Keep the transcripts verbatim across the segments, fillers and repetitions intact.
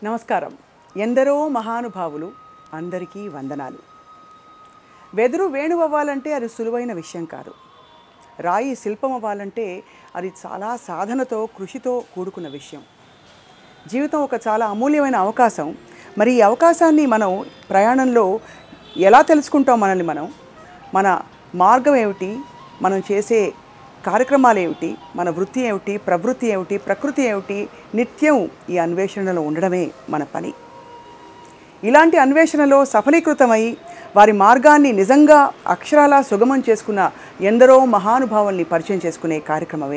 నమస్కారం. ఎందరో మహానుభావులు, అందరికీ వందనాలు. వెదురు వేణువు అవ్వాలంటే అది సులువైన విషయం కాదు. రాయి శిల్పం అవ్వాలంటే అది చాలా సాధనతో, కృషితో కూడుకున్న విషయం. జీవితం ఒక చాలా అమూల్యమైన అవకాశం. మరి ఈ అవకాశాన్ని మనం ప్రయాణంలో ఎలా తెలుసుకుంటాం? మనల్ని మనం, మన మార్గం ఏమిటి, మనం చేసే కార్యక్రమాలు ఏమిటి, మన వృత్తి ఏమిటి, ప్రవృత్తి ఏమిటి, ప్రకృతి ఏమిటి, నిత్యం ఈ అన్వేషణలో ఉండడమే మన పని. ఇలాంటి అన్వేషణలో సఫలీకృతమై వారి మార్గాన్ని నిజంగా అక్షరాలా సుగమం చేసుకున్న ఎందరో మహానుభావుల్ని పరిచయం చేసుకునే కార్యక్రమమే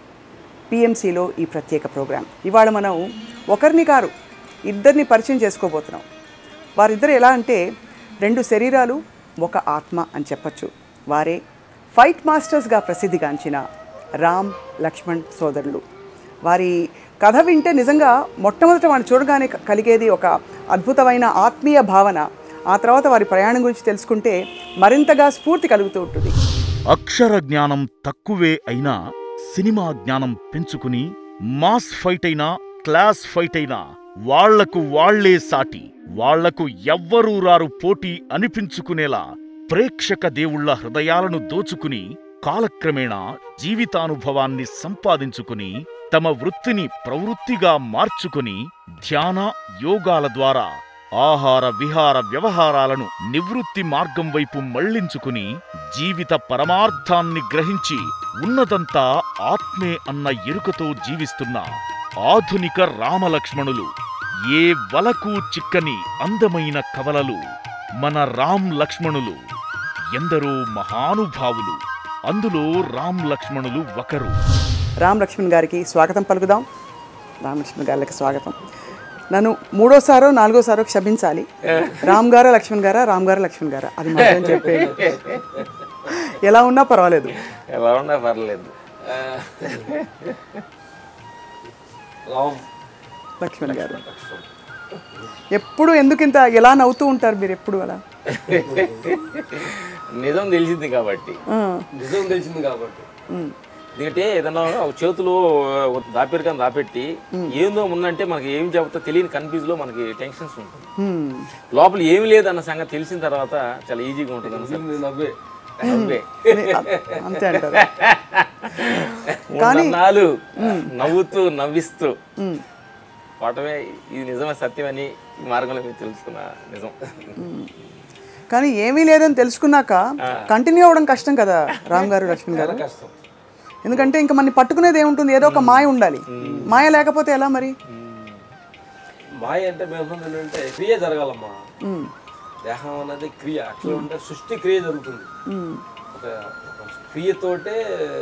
పిఎంసిలో ఈ ప్రత్యేక ప్రోగ్రాం. ఇవాళ మనం ఒకరిని కారు ఇద్దరిని పరిచయం చేసుకోబోతున్నాం. వారిద్దరు ఎలా అంటే రెండు శరీరాలు ఒక ఆత్మ అని చెప్పచ్చు. వారే ఫైట్ మాస్టర్స్గా ప్రసిద్ధిగాంచిన రామ్ లక్ష్మణ్ సోదరులు. వారి కథ వింటే నిజంగా మొట్టమొదట వాడిని చూడగానే కలిగేది ఒక అద్భుతమైన ఆత్మీయ భావన. ఆ తర్వాత వారి ప్రయాణం గురించి తెలుసుకుంటే మరింతగా స్ఫూర్తి కలుగుతూ ఉంటుంది. అక్షర జ్ఞానం తక్కువే అయినా సినిమా జ్ఞానం పెంచుకుని మాస్ ఫైట్ అయినా క్లాస్ ఫైట్ అయినా వాళ్లకు వాళ్లే సాటి, వాళ్లకు ఎవ్వరూ రారు పోటీ అనిపించుకునేలా ప్రేక్షక దేవుళ్ల హృదయాలను దోచుకుని కాలక్రమేణా జీవితానుభవాన్ని సంపాదించుకుని తమ వృత్తిని ప్రవృత్తిగా మార్చుకుని ధ్యాన యోగాల ద్వారా ఆహార విహార వ్యవహారాలను నివృత్తి మార్గం వైపు మళ్లించుకుని జీవిత పరమార్థాన్ని గ్రహించి ఉన్నదంతా ఆత్మే అన్న ఎరుకతో జీవిస్తున్న ఆధునిక రామలక్ష్మణులు, ఏ వలకు చిక్కని అందమైన కవలలు మన రామ్ లక్ష్మణులు. ఎందరో మహానుభావులు, అందులో రామ్ లక్ష్మణులు ఒకరు. రామ్ లక్ష్మణ్ గారికి స్వాగతం పలుకుదాం. రామ్ లక్ష్మణ్ గారికి స్వాగతం. నన్ను మూడోసారో నాలుగోసారో క్షమించాలి. రామ్ గారా లక్ష్మణ్ గారా, రామ్ గారా లక్ష్మణ్ గారా, అది మాత్రం చెప్పేది. ఎలా ఉన్నా పర్వాలేదు, ఎలా ఉన్నా పర్లేదు. రామ్ లక్ష్మణ్ గారు ఎప్పుడు ఎందుకింత ఎలా నవ్వుతూ ఉంటారు మీరు ఎప్పుడు అలా? నిజం తెలిసింది కాబట్టి నిజం తెలిసింది కాబట్టి ఎందుకంటే ఏదన్నా చేతిలో దాపెరికని దాపెట్టి ఏందో ముందంటే మనకి ఏం చెబుతా తెలియని కన్ఫ్యూజ్ లో మనకి టెన్షన్స్ ఉంటుంది. లోపల ఏమి లేదన్న సంగతి తెలిసిన తర్వాత చాలా ఈజీగా ఉంటుంది. నవ్వే నవ్వే అంతే అంటారు. నాలు నవ్వుతూ నవ్విస్తూ వాటమే ఇది నిజమే సత్యమని ఈ మార్గంలో మీరు తెలుసుకున్న నిజం. కానీ ఏమీ లేదని తెలుసుకున్నాక కంటిన్యూ అవ్వడం కష్టం కదా రామ్ గారు, లక్ష్మణ్ గారు? కష్టం. ఎందుకంటే ఇంకా మనని పట్టుకునేది ఏముంటుంది, ఏదో ఒక మాయ ఉండాలి. మాయ లేకపోతే ఎలా మరి? మాయ అంటే మేము ఏంటంటే క్రియ జరగాలమ్మా. దేహం అన్నది క్రియ, అట్లా ఉంటే సృష్టి క్రియ జరుగుతుంది. ఒక క్రియతోటే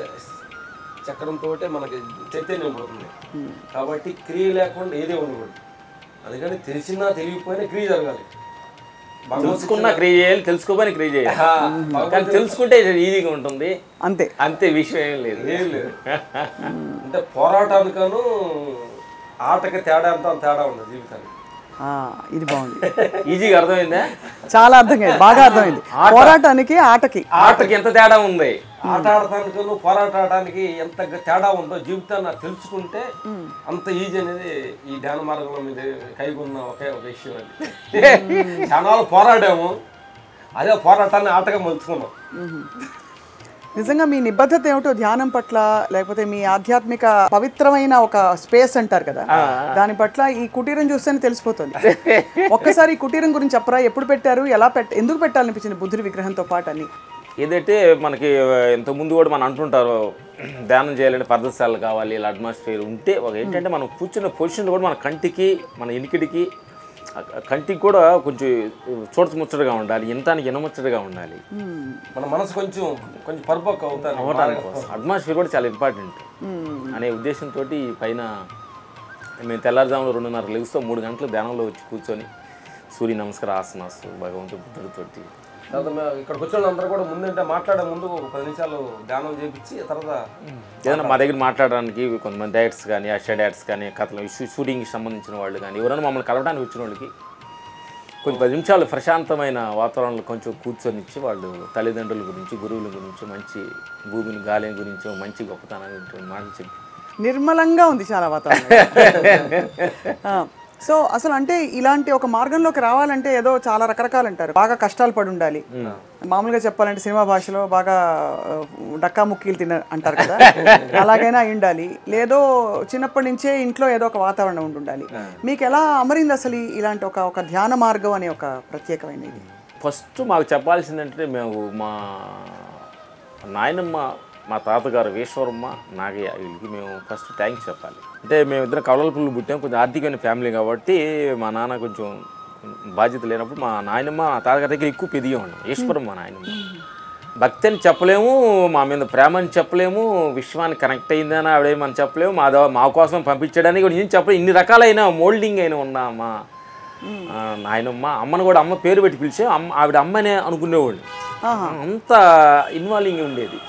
చక్రంతో మనకి చైతన్యం పడుతుంది. కాబట్టి క్రియ లేకుండా ఏదే ఉండకూడదు. అందుకని తెలిసినా తెలియకపోయినా క్రియ జరగాలి. తెలుసుకున్నా క్రియ చేయాలి, తెలుసుకోపోయినా క్రియ చేయాలి. కానీ తెలుసుకుంటే ఈజీగా ఉంటుంది. అంతే అంతే, విషయం ఏం లేదు. ఏం లేదు. అంటే పోరాటానికను ఆటకి తేడా అంతా తేడా ఉంది జీవితానికి. ఇది బాగుంది. ఈజీగా అర్థమైందా? చాలా అర్థమైంది, బాగా అర్థమైంది. పోరాటానికి ఆటకి ఆటకి ఎంత తేడా ఉంది. ఆట ఆడటానికి పోరాటానికి ఎంత తేడా ఉందో జీవితాన్ని తెలుసుకుంటే అంత ఈజీ అనేది ఈ ధ్యాన మార్గంలో మీద కైగొన్న ఒకే ఒక విషయం. అది క్షణాలు పోరాడాము, అదే పోరాటాన్ని ఆటగా మలుచుకున్నాం. నిజంగా మీ నిబద్ధత ఏమిటో ధ్యానం పట్ల, లేకపోతే మీ ఆధ్యాత్మిక పవిత్రమైన ఒక స్పేస్ అంటారు కదా, దాని పట్ల ఈ కుటీరం చూస్తేనే తెలిసిపోతుంది. ఒక్కసారి ఈ కుటీరం గురించి చెప్పరా? ఎప్పుడు పెట్టారు, ఎలా పెట్ట ఎందుకు పెట్టాలనిపించింది బుద్ధుడి విగ్రహంతో పాటు అని? ఏదైతే మనకి ఇంతకుముందు కూడా మనం అంటుంటారు ధ్యానం చేయాలంటే పద్ధతిశాలు కావాలి, ఇలా అట్మాస్ఫియర్ ఉంటే ఒక ఏంటంటే మనం కూర్చున్న పొజిషన్ కూడా మన కంటికి, మన ఇనికిడికి, కంటికి కూడా కొంచెం చూడముచ్చటగా ఉండాలి, ఇంటానికి ఇనముచ్చటగా ఉండాలి. మన మనసు కొంచెం కొంచెం పరిపక్వ అవుతారు అవడానికి అట్మాస్ఫియర్ కూడా చాలా ఇంపార్టెంట్ అనే ఉద్దేశంతో పైన మేము తెల్లారుజాములో రెండున్నర లెగుస్తాం, మూడు గంటలు ధ్యానంలో వచ్చి కూర్చొని సూర్య నమస్కార ఆసనాస్ భగవంతుడు బుద్ధుడితోటి ఇక్కడికి వచ్చిన అందరూ కూడా ముందంటే మాట్లాడే ముందు ఒక పది నిమిషాలు ధ్యానం చేయించి తర్వాత ఏదైనా మా దగ్గర మాట్లాడడానికి కొంతమంది డైరెక్టర్స్ కానీ, అసిస్టెంట్ డైరెక్టర్స్ కానీ, కథలు షూటింగ్కి సంబంధించిన వాళ్ళు కానీ ఎవరైనా మమ్మల్ని కలవడానికి వచ్చిన వాళ్ళకి కొంచెం పది నిమిషాలు ప్రశాంతమైన వాతావరణంలో కొంచెం కూర్చొనిచ్చి వాళ్ళు తల్లిదండ్రుల గురించి, గురువుల గురించి, మంచి భూమిని గాలి గురించి, మంచి గొప్పతనం గురించి మాటలు చెప్పి నిర్మలంగా ఉంది చాలా వాతావరణం. సో అసలు అంటే ఇలాంటి ఒక మార్గంలోకి రావాలంటే ఏదో చాలా రకరకాలు అంటారు. బాగా కష్టాలు పడి ఉండాలి, మామూలుగా చెప్పాలంటే సినిమా భాషలో బాగా డక్కా ముక్కీలు తిన అంటారు కదా, అలాగైనా అయి ఉండాలి. లేదో చిన్నప్పటి నుంచే ఇంట్లో ఏదో ఒక వాతావరణం ఉండి ఉండాలి. మీకు ఎలా అమరింది అసలు ఇలాంటి ఒక ఒక ధ్యాన మార్గం అనే ఒక ప్రత్యేకమైన ఇది? ఫస్ట్ మాకు చెప్పాల్సిందంటే మేము మా నాయనమ్మ, మా తాతగారు ఈశ్వరమ్మ, నాగయ్య, వీళ్ళకి మేము ఫస్ట్ థ్యాంక్స్ చెప్పాలి. అంటే మేము ఇద్దరం కవలల పుల్లు పుట్టాం, కొంచెం ఆర్థికమైన ఫ్యామిలీ కాబట్టి మా నాన్న కొంచెం బాధ్యత లేనప్పుడు మా నాయనమ్మ మా తాతగారి దగ్గర ఎక్కువ పెరిగే ఉన్నాం. ఈశ్వరం మా నాయనమ్మ భక్తి అని చెప్పలేము, మా మీద ప్రేమ అని చెప్పలేము, విశ్వానికి కనెక్ట్ అయిందని ఆవిడేమని చెప్పలేము, మా మా కోసం పంపించడానికి కూడా ఏం చెప్పలేము. ఇన్ని రకాలైన మోల్డింగ్ అయిన ఉన్నా మా నాయనమ్మ. అమ్మను కూడా అమ్మ పేరు పెట్టి పిలిచే అమ్మ, ఆవిడ అమ్మనే అనుకునేవాళ్ళు, అంత ఇన్వాల్వింగ్ ఉండేది.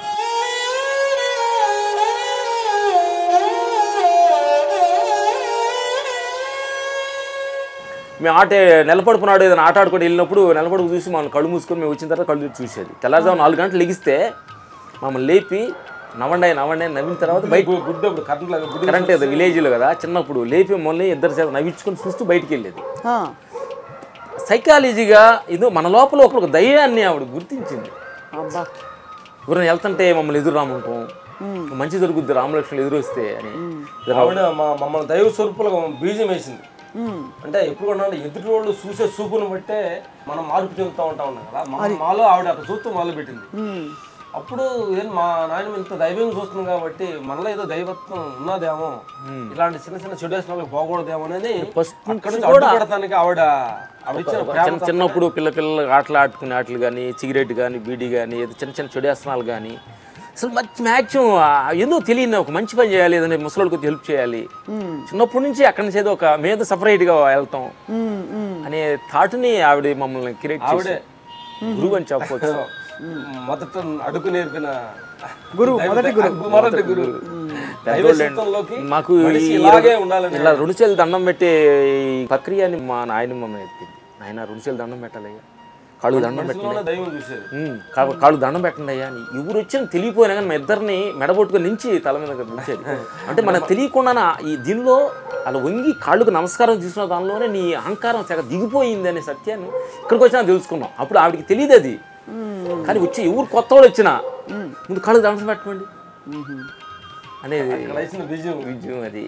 మేము ఆట నిలబడుకున్నాడు ఏదైనా ఆట ఆడుకొని వెళ్ళినప్పుడు నిలబడుకు చూసి మమ్మల్ని కళ్ళు మూసుకొని మేము వచ్చిన తర్వాత కళ్ళు చూసేది. తెల్లారుజాము నాలుగు గంటలు లెగిస్తే మమ్మల్ని లేపి నవ్వండి నవ్వండి నవ్విన తర్వాత బయట కరెంట్ ఏదో విలేజ్లో కదా, చిన్నప్పుడు లేపి మమ్మల్ని ఇద్దరు చేత నవ్వించుకొని చూస్తూ బయటికి వెళ్ళేది. సైకాలజీగా ఇది మన లోపల ఒక దయ్యాన్ని ఆవిడ గుర్తించింది. ఎవరైనా వెళ్తుంటే మమ్మల్ని ఎదురు రామంటాం, మంచి జరుగుద్ది రామలక్ష్మణులు ఎదురు వస్తే అని ఆవిడ మమ్మల్ని దైవ స్వరూపులుగా బీజం వేసింది. అంటే ఎప్పుడు కూడా ఎదుటి వాళ్ళు చూసే చూపును బట్టే మనం మార్పు చెందుతూ ఉంటా ఉన్నాం కదా, మన మాలో ఆవిడ అక్కడ చూస్తూ మొదలు పెట్టింది. అప్పుడు ఏం మా నాయన ఇంత దైవం చూస్తున్నాం కాబట్టి మనలో ఏదో దైవత్వం ఉన్నదేమో, ఇలాంటి చిన్న చిన్న చెడు పోకూడదేమో అనేది అడ్డుపడటానికి ఆవిడ ఆవిడ చిన్నప్పుడు పిల్ల పిల్లలు ఆటలు ఆడుకునే ఆటలు కానీ, సిగరెట్ కానీ, బీడీ కానీ, ఏదో చిన్న చిన్న చెడేస్తనాలు కానీ, అసలు మంచి మ్యాక్సిమం ఏదో తెలియదు ఒక మంచి పని చేయాలి, ఏదైనా ముసలికి కొంచెం హెల్ప్ చేయాలి. చిన్నప్పటి నుంచి అక్కడి నుంచి ఏదో ఒక మీద సపరేట్గా వెళ్తాం అనే థాట్ని ఆవిడ మమ్మల్ని క్రియేట్ ఆవిడే గురువు అని చెప్పవచ్చు. మొదట అడుగు నేర్పిన గురువు, మొదటి గురువు మొదటి గురువు. మాకు ఇలా రెండు చేతులు దండం పెట్టే ప్రక్రియని మా నాయనమ్మ నేర్పింది. నాయన రెండు చేతులు దండం పెట్టాలయ్యా, కాళ్ళు దండం పెట్టండి, కాళ్ళు దండం పెట్టండి అయ్యా అని. ఎవరు వచ్చినా తెలియపోయినా కానీ మా ఇద్దరిని మెడబొట్టుకుని నుంచి తల మీద నిలిచేది. అంటే మనకు తెలియకుండా ఈ దీనిలో అలా వంగి కాళ్ళకు నమస్కారం తీసుకున్న దానిలోనే నీ అహంకారం తెగ దిగిపోయింది అనే సత్యాన్ని ఇక్కడికి వచ్చినా తెలుసుకున్నాం. అప్పుడు ఆవిడకి తెలియదు అది, కానీ వచ్చి ఎవరు కొత్త వాళ్ళు వచ్చినా ముందు కాళ్ళకు దండం పెట్టండి అనేది విజయం విజయం అది.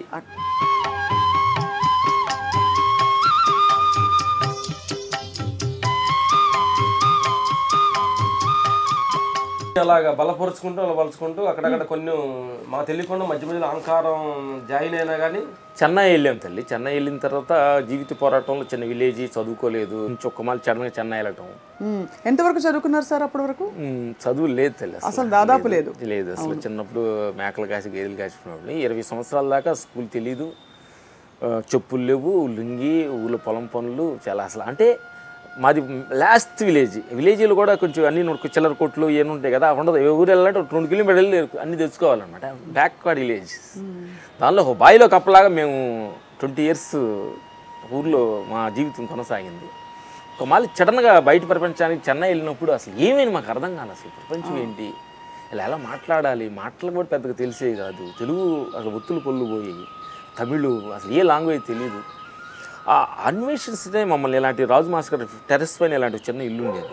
అలాగా బలపరుచుకుంటూ అలా బలుచుకుంటూ అక్కడక్కడ కొన్ని మా తెలియకుండా మధ్య మధ్యలో అహంకారం జాయిన్ అయినా కానీ చెన్నై వెళ్ళాం తల్లి. చెన్నై వెళ్ళిన తర్వాత జీవిత పోరాటంలో చిన్న విలేజ్, చదువుకోలేదు, ఇంకొక చెన్నై చెన్నై వెళ్ళటం. ఎంతవరకు చదువుకున్నారు సార్ అప్పటి వరకు? చదువు లేదు తల్లి, అసలు దాదాపు లేదు లేదు అసలు. చిన్నప్పుడు మేకలు కాసి గేదెలు కాసుకున్నప్పుడు ఇరవై సంవత్సరాల దాకా స్కూల్ తెలీదు, చెప్పులు లేవు, లుంగి, ఊళ్ళో పొలం పనులు చాలా. అసలు అంటే మాది లాస్ట్ విలేజ్. విలేజ్లో కూడా కొంచెం అన్ని చిల్లర కొట్లు ఏమి ఉంటాయి కదా, ఉండదు. ఊరు వెళ్ళాలంటే రెండు కిలోమీటర్లు అన్ని తెచ్చుకోవాలన్నమాట. Backward village. దానిలో ఒక బాయిలో కప్పలాగా మేము ట్వంటీ ఇయర్స్ ఊర్లో మా జీవితం కొనసాగింది. ఒక మళ్ళీ సడన్గా బయట ప్రపంచానికి చెన్నై వెళ్ళినప్పుడు అసలు ఏమైనా మాకు అర్థం కాదు. అసలు ప్రపంచం ఏంటి, ఇలా ఎలా మాట్లాడాలి, మాటలు కూడా పెద్దగా తెలిసే కాదు. తెలుగు అసలు ఒత్తులు పొల్లు పోయి, తమిళ్ అసలు ఏ లాంగ్వేజ్ తెలియదు. ఆ అన్వేషిస్తే మమ్మల్ని ఇలాంటి రాజు మాస్టర్ టెర్రస్ పైన ఇలాంటి చిన్న ఇల్లు ఉండేది.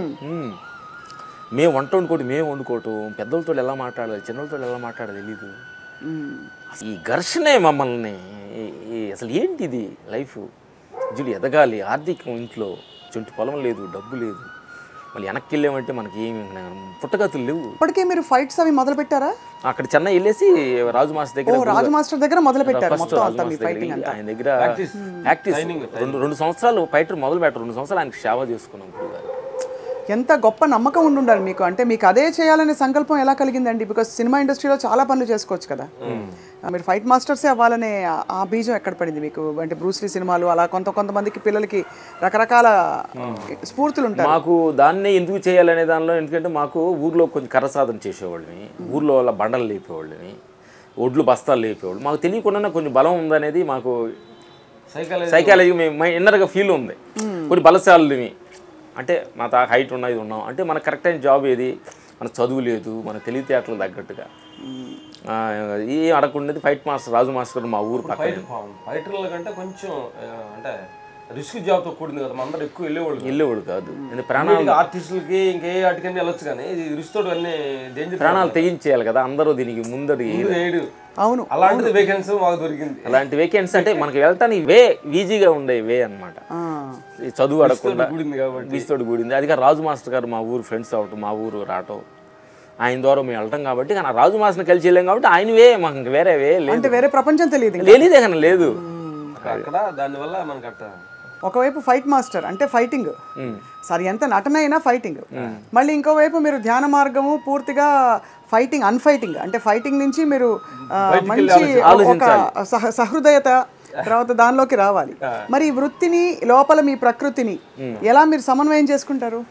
మేము వంట వండుకోవడం, మేము వండుకోవటం, పెద్దలతో ఎలా మాట్లాడాలి, చిన్నలతో ఎలా మాట్లాడాలి తెలీదు. ఈ ఘర్షణే మమ్మల్ని అసలు ఏంటిది లైఫ్, జుడి ఎదగాలి, ఆర్థికం ఇంట్లో చుంటి పొలం లేదు, డబ్బు లేదు, మళ్ళీ వెనక్కి వెళ్ళామంటే మనకి ఏమి పుట్టగతులు లేవు. ఇప్పటికే మీరు ఫైట్స్ అవి మొదలు పెట్టారా? అక్కడ చెన్నై వెళ్ళేసి రాజు మాస్టర్ దగ్గర రాజు మాస్టర్ దగ్గర మొదలు పెట్టారు. ఆయన దగ్గర ప్రాక్టీస్ రెండు రెండు సంవత్సరాలు ఫైటర్ మొదలు పెట్టారు. రెండు సంవత్సరాలు ఆయనకి సేవ చేసుకున్నాం. ఎంత గొప్ప నమ్మకం ఉండి ఉండాలి మీకు. అంటే మీకు అదే చేయాలనే సంకల్పం ఎలా కలిగిందండి? బికాస్ సినిమా ఇండస్ట్రీలో చాలా పనులు చేసుకోవచ్చు కదా, మీరు ఫైట్ మాస్టర్సే అవ్వాలనే ఆ బీజం ఎక్కడ పడింది మీకు? అంటే బ్రూస్లీ సినిమాలు అలా కొంత కొంతమందికి పిల్లలకి రకరకాల స్ఫూర్తులు ఉంటాయి. మాకు దాన్ని ఎందుకు చేయాలనే దానిలో ఎందుకంటే మాకు ఊర్లో కొంచెం కర్ర సాధన చేసేవాళ్ళని, ఊర్లో వాళ్ళ బండలు లేపేవాళ్ళని, ఒడ్లు బస్తాలు లేపేవాళ్ళు. మాకు తెలియకుండానే కొంచెం బలం ఉందనేది మాకు సైకాలజీ మేము ఇన్నర్గా ఫీల్ ఉంది. కొన్ని బలశాలని అంటే మా తా హైట్ ఉన్నది ఉన్నాం అంటే మనకు కరెక్ట్ అయిన జాబ్ ఏది, మన చదువు లేదు, మన తెలివితేటలు తగ్గట్టుగా ఏం అడగకుండేది ఫైట్ మాస్టర్ రాజు మాస్టర్ మా ఊరు పక్కన. ఫైట్ ఫైటర్ల కంటే కొంచెం అంటే రిస్క్ జాబ్తో కూడింది కదా, అందరూ ఎక్కువ వెళ్ళేవాళ్ళు వెళ్ళేవాడు కాదు. ప్రాణాలు ఆర్టిస్టులకి ఇంకే వాటికన్నీ వెళ్ళొచ్చు, కానీ ఇది రిస్క్ తోటి అన్ని డేంజర్, ప్రాణాలు తెగించేయాలి కదా అందరూ దీనికి ముందడు. అవును, అలాంటిది వేకెన్సీ మాకు దొరికింది. అలాంటి వేకెన్సీ అంటే మనకి వెళ్ళటానికి వే ఈజీగా ఉండే వే అనమాట. చదువు అడగకుండా బీచ్తోటి కూడింది. అది కాదు రాజు మాస్టర్ గారు మా ఊరు ఫ్రెండ్స్ అవటం, మా ఊరు రావటం, ఆయన ద్వారా మేము వెళ్ళటం కాబట్టి, కానీ రాజు మాస్టర్ని కలిసి వెళ్ళాం కాబట్టి ఆయన వే మాకు వేరే వే లేదు, వేరే ప్రపంచం తెలియదు తెలియదే కానీ లేదు అక్కడ. దానివల్ల మనకు అట్ట ఒకవైపు ఫైట్ మాస్టర్ అంటే ఫైటింగ్, సరే ఎంత నటన అయినా ఫైటింగ్, మళ్ళీ ఇంకోవైపు మీరు ధ్యాన మార్గము పూర్తిగా ఫైటింగ్ అన్ఫైటింగ్, అంటే ఫైటింగ్ నుంచి మీరు మంచి ఒక సహ సహృదయత తర్వాత దానిలోకి రావాలి. మరి ఈ వృత్తిని లోపల మీ ప్రకృతిని ఎలా మీరు సమన్వయం చేసుకుంటారు?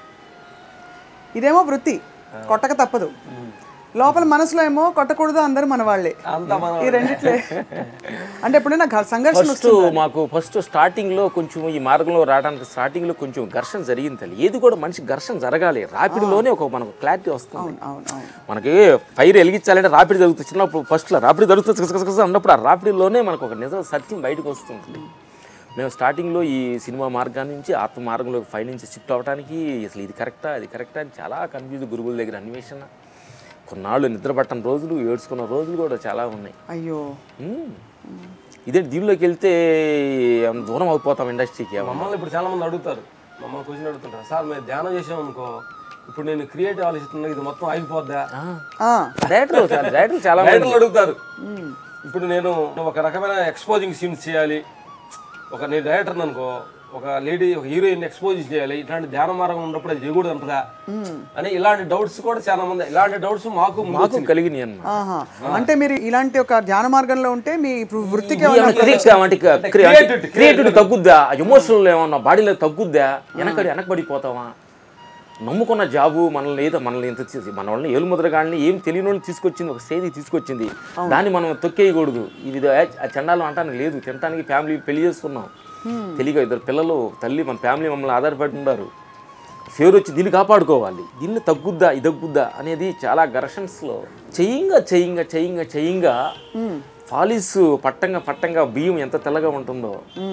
ఇదేమో వృత్తి కొట్టక తప్పదు, లోపల మనసులో ఏమో కొట్టకూడదు, అందరూ మన వాళ్ళే, ఈ రెండిట్లే. అంటే ఎప్పుడైనా సంఘర్షణ ఫస్ట్ మాకు ఫస్ట్ స్టార్టింగ్ లో కొంచెం ఈ మార్గంలో రావడానికి స్టార్టింగ్ లో కొంచెం ఘర్షణ జరిగింది తల్లి. ఏది కూడా మనిషి ఘర్షణ జరగాలి, రాపిడిలోనే ఒక మనకు క్లారిటీ వస్తుంది. మనకి ఫైర్ వెలిగించాలంటే రాపిడి జరుగుతుంది, చిన్నప్పుడు ఫస్ట్ లో రాపిడి జరుగుతుంది అన్నప్పుడు ఆ రాపిడిలోనే మనకు ఒక నిజం సత్యం బయటకు వస్తుంది. మేము స్టార్టింగ్లో ఈ సినిమా మార్గాన్ని నుంచి ఆత్మ మార్గంలో ఫై నుంచి షిఫ్ట్ అవ్వడానికి అసలు ఇది కరెక్టా అది కరెక్టా అని చాలా కన్ఫ్యూజ్, గురువుల దగ్గర అన్వేషణ, కొన్నాళ్ళు నిద్ర పట్టని రోజులు, ఏడ్చుకున్న రోజులు కూడా చాలా ఉన్నాయి. అయ్యో ఇదే దీనిలోకి వెళ్తే దూరం అయిపోతాం ఇండస్ట్రీకి. మమ్మల్ని ఇప్పుడు చాలా మంది అడుగుతారు, మమ్మల్ని క్వశ్చన్ అడుగుతుంటారు, సార్ మేము ధ్యానం చేసాం అనుకో, ఇప్పుడు నేను క్రియేటివ్ ఆలోచిస్తున్నా, ఇది మొత్తం ఆగిపోద్దా? డైరెక్టర్ డైరెక్టర్ చాలా డైరెక్టర్లు అడుగుతారు. ఇప్పుడు నేను ఒక రకమైన ఎక్స్పోజింగ్ సీన్స్ చేయాలి, ఒక నేను డైరెక్టర్ అనుకో, ఒక లేడీ ఒక హీరోయిన్ ఎక్స్పోజ్ చేయాలి, ఇట్లాంటి ధ్యాన మార్గం ఉన్నప్పుడు అది చేయకూడదు అంటదా అని ఇలాంటి డౌట్స్ కూడా చాలా మంది, ఇలాంటి డౌట్స్ మాకు మాకు కలిగినాయి. అంటే మీరు ఇలాంటి ఒక ధ్యాన మార్గంలో ఉంటే మీ వృత్తికి క్రియేటివిటీ తగ్గుద్దా, ఎమోషనల్ ఏమన్నా బాడీలో తగ్గుద్దా, వెనకడి వెనకబడిపోతావా, నమ్ముకున్న జాబు మనల్ని ఏదో మనల్ని ఎంత మన వాళ్ళని ఏలుముద్రగాళ్ళని ఏం తెలియని వాళ్ళని తీసుకొచ్చింది, ఒక స్టేజ్కి తీసుకొచ్చింది, దాన్ని మనం తొక్కేయకూడదు. ఇది ఆ చండాలం అంటానికి లేదు, తినడానికి ఫ్యామిలీ పెళ్లి చేసుకున్నాం, తెలియక ఇద్దరు పిల్లలు, తల్లి, మన ఫ్యామిలీ మమ్మల్ని ఆధారపడి ఉన్నారు, ఫేర్ వచ్చి దీన్ని కాపాడుకోవాలి, దీన్ని తగ్గుద్దా ఇది తగ్గుద్దా అనేది చాలా ఘర్షణస్లో చెయ్యంగా చెయ్యంగా చెయ్యంగా చెయ్యంగా పాలిస్ పట్టంగా పట్టంగా బియ్యం ఎంత తెల్లగా ఉంటుందో,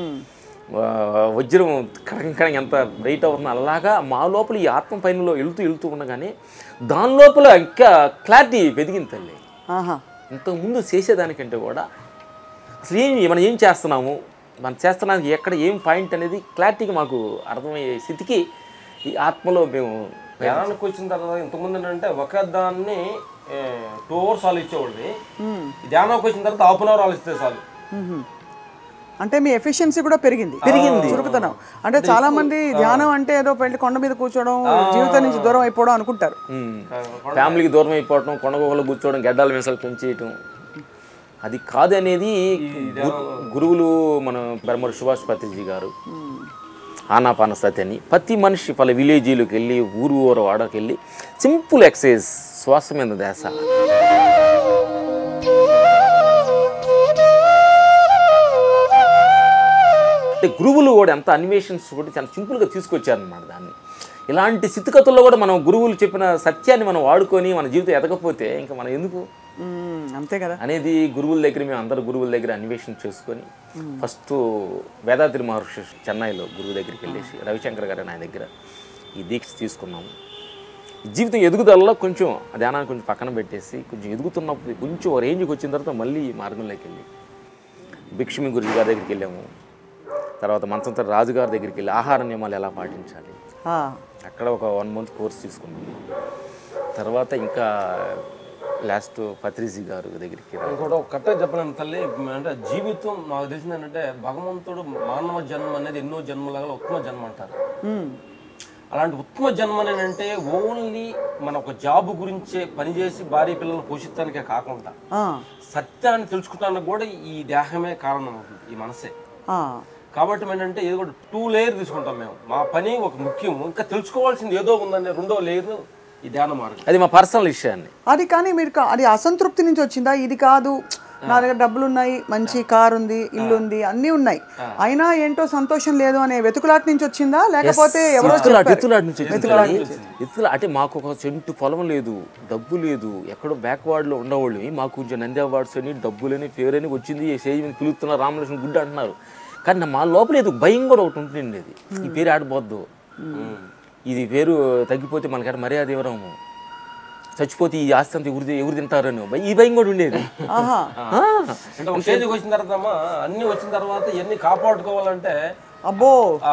వజ్రం కడంకడం ఎంత బ్రైట్ అవుతుందో, అలాగా మా లోపల ఈ ఆత్మ పైనలో వెళుతూ వెళుతూ ఉండగానే దాని లోపల ఇంకా క్లారిటీ పెరిగింది తల్లి. ఇంతకుముందు చేసేదానికంటే కూడా అసలు ఏం మనం ఏం చేస్తున్నాము, మనం చేస్తున్నానికి ఎక్కడ ఏం పాయింట్ అనేది క్లారిటీగా మాకు అర్థమయ్యే స్థితికి ఈ ఆత్మలో మేము ధ్యానానికి వచ్చిన తర్వాత ఇంతకుముందు ఏంటంటే ఒక దాన్ని టూ అవర్స్ ఆలోచించేవాళ్ళని, ధ్యానానికి వచ్చిన తర్వాత హాఫ్ అన్ అవర్ ఆలోచిస్తే చాలు. అంటే మీ ఎఫిషియన్సీ కూడా పెరిగింది పెరిగింది చురుకుతనం. అంటే చాలా మంది ధ్యానం అంటే ఏదో పెళ్లి కొండ మీద కూర్చోవడం, జీవితం నుంచి దూరం అయిపోవడం అనుకుంటారు. ఫ్యామిలీకి దూరం అయిపోవడం, కొండ గుహలో కూర్చోవడం, గడ్డాల మీసాలు పెంచేయటం, అది కాదు అనేది గురువులు మన బ్రహ్మర్ సుభాష్ పత్రిజీ గారు ఆనాపాన సతి అని ప్రతి మనిషి పలు విలేజీలకు వెళ్ళి ఊరు ఊరు వాడకి వెళ్ళి సింపుల్ ఎక్సర్సైజ్ శ్వాస మీద దేశ అంటే గురువులు కూడా ఎంత అన్వేషన్స్ కూడా చాలా సింపుల్గా తీసుకొచ్చారనమాట దాన్ని. ఇలాంటి స్థితిగతుల్లో కూడా మనం గురువులు చెప్పిన సత్యాన్ని మనం వాడుకొని మన జీవితం ఎదగకపోతే ఇంకా మనం ఎందుకు అంతే కదా అనేది గురువుల దగ్గర మేము అందరు గురువుల దగ్గర అన్వేషణ చేసుకొని ఫస్ట్ వేదాద్రి మహర్షి చెన్నైలో గురువు దగ్గరికి వెళ్ళేసి రవిశంకర్ గారు ఆయన దగ్గర ఈ దీక్ష తీసుకున్నాము. జీవితం ఎదుగుదలలో కొంచెం ధ్యానాన్ని కొంచెం పక్కన పెట్టేసి కొంచెం ఎదుగుతున్నప్పుడు కొంచెం రేంజ్కి వచ్చిన తర్వాత మళ్ళీ ఈ మార్గంలోకి వెళ్ళి భిక్షమి గురుజీ గారి దగ్గరికి వెళ్ళాము. తర్వాత మంచంతో రాజుగారి దగ్గరికి వెళ్ళి ఆహార నియమాలు ఎలా పాటించాలి అక్కడ ఒక వన్ మంత్ కోర్స్ తీసుకున్నాము. తర్వాత ఇంకా లాస్ట్ పత్రిజీ గారు దగ్గరికి ఇంకోటి ఒక కరెక్ట్గా చెప్పలేను తల్లి, అంటే జీవితం నాకు తెలిసింది ఏంటంటే భగవంతుడు మానవ జన్మ అనేది ఎన్నో జన్మలాగా ఉత్తమ జన్మ అంటారు. అలాంటి ఉత్తమ జన్మ అంటే ఓన్లీ మన ఒక జాబ్ గురించే పనిచేసి భార్య పిల్లలను పోషించడానికే కాకుండా సత్యాన్ని తెలుసుకుంటానికి కూడా ఈ దేహమే కారణం అవుతుంది, ఈ మనసే. కాబట్టి ఏంటంటే ఏదో కూడా టూ లేయర్ తీసుకుంటాం మేము. మా పని ఒక ముఖ్యం, ఇంకా తెలుసుకోవాల్సింది ఏదో ఉందని రెండో లేయర్ ఈ ధ్యాన మార్గం. అది మా పర్సనల్ విషయాన్ని అది. కానీ మీరు అది అసంతృప్తి నుంచి వచ్చిందా? ఇది కాదు నా దగ్గర డబ్బులు ఉన్నాయి, మంచి కారు ఉంది, ఇల్లు ఉంది, అన్నీ ఉన్నాయి, అయినా ఏంటో సంతోషం లేదు అనే వెతుకులాట నుంచి వచ్చిందా లేకపోతే ఎవరో ఎత్తులాట నుంచి ఎత్తులా అంటే మాకు ఒక చెంటు పొలం లేదు, డబ్బు లేదు, ఎక్కడో బ్యాక్వర్డ్ లో ఉండేవాళ్ళు, మాకు కొంచెం నంది అవార్డ్స్ అని డబ్బులని పేరని వచ్చింది, స్టేజ్ మీద పిలుస్తున్నారు రామలక్ష్మణ్ గుడ్డ అంటున్నారు, కానీ మా లోపల ఏదో భయం కూడా ఒకటి ఉంటుండేది, ఈ పేరు ఆడిపోద్దు, ఇది పేరు తగ్గిపోతే మనకి మర్యాద ఇవ్వరాము, చచ్చిపోతే ఈ ఆస్తి అంతా ఎవరు ఎవరు తింటారని ఈ భయం కూడా ఉండేది. అంటే ఒక స్టేజ్కి వచ్చిన తర్వాత అన్ని వచ్చిన తర్వాత ఇవన్నీ కాపాడుకోవాలంటే అబ్బో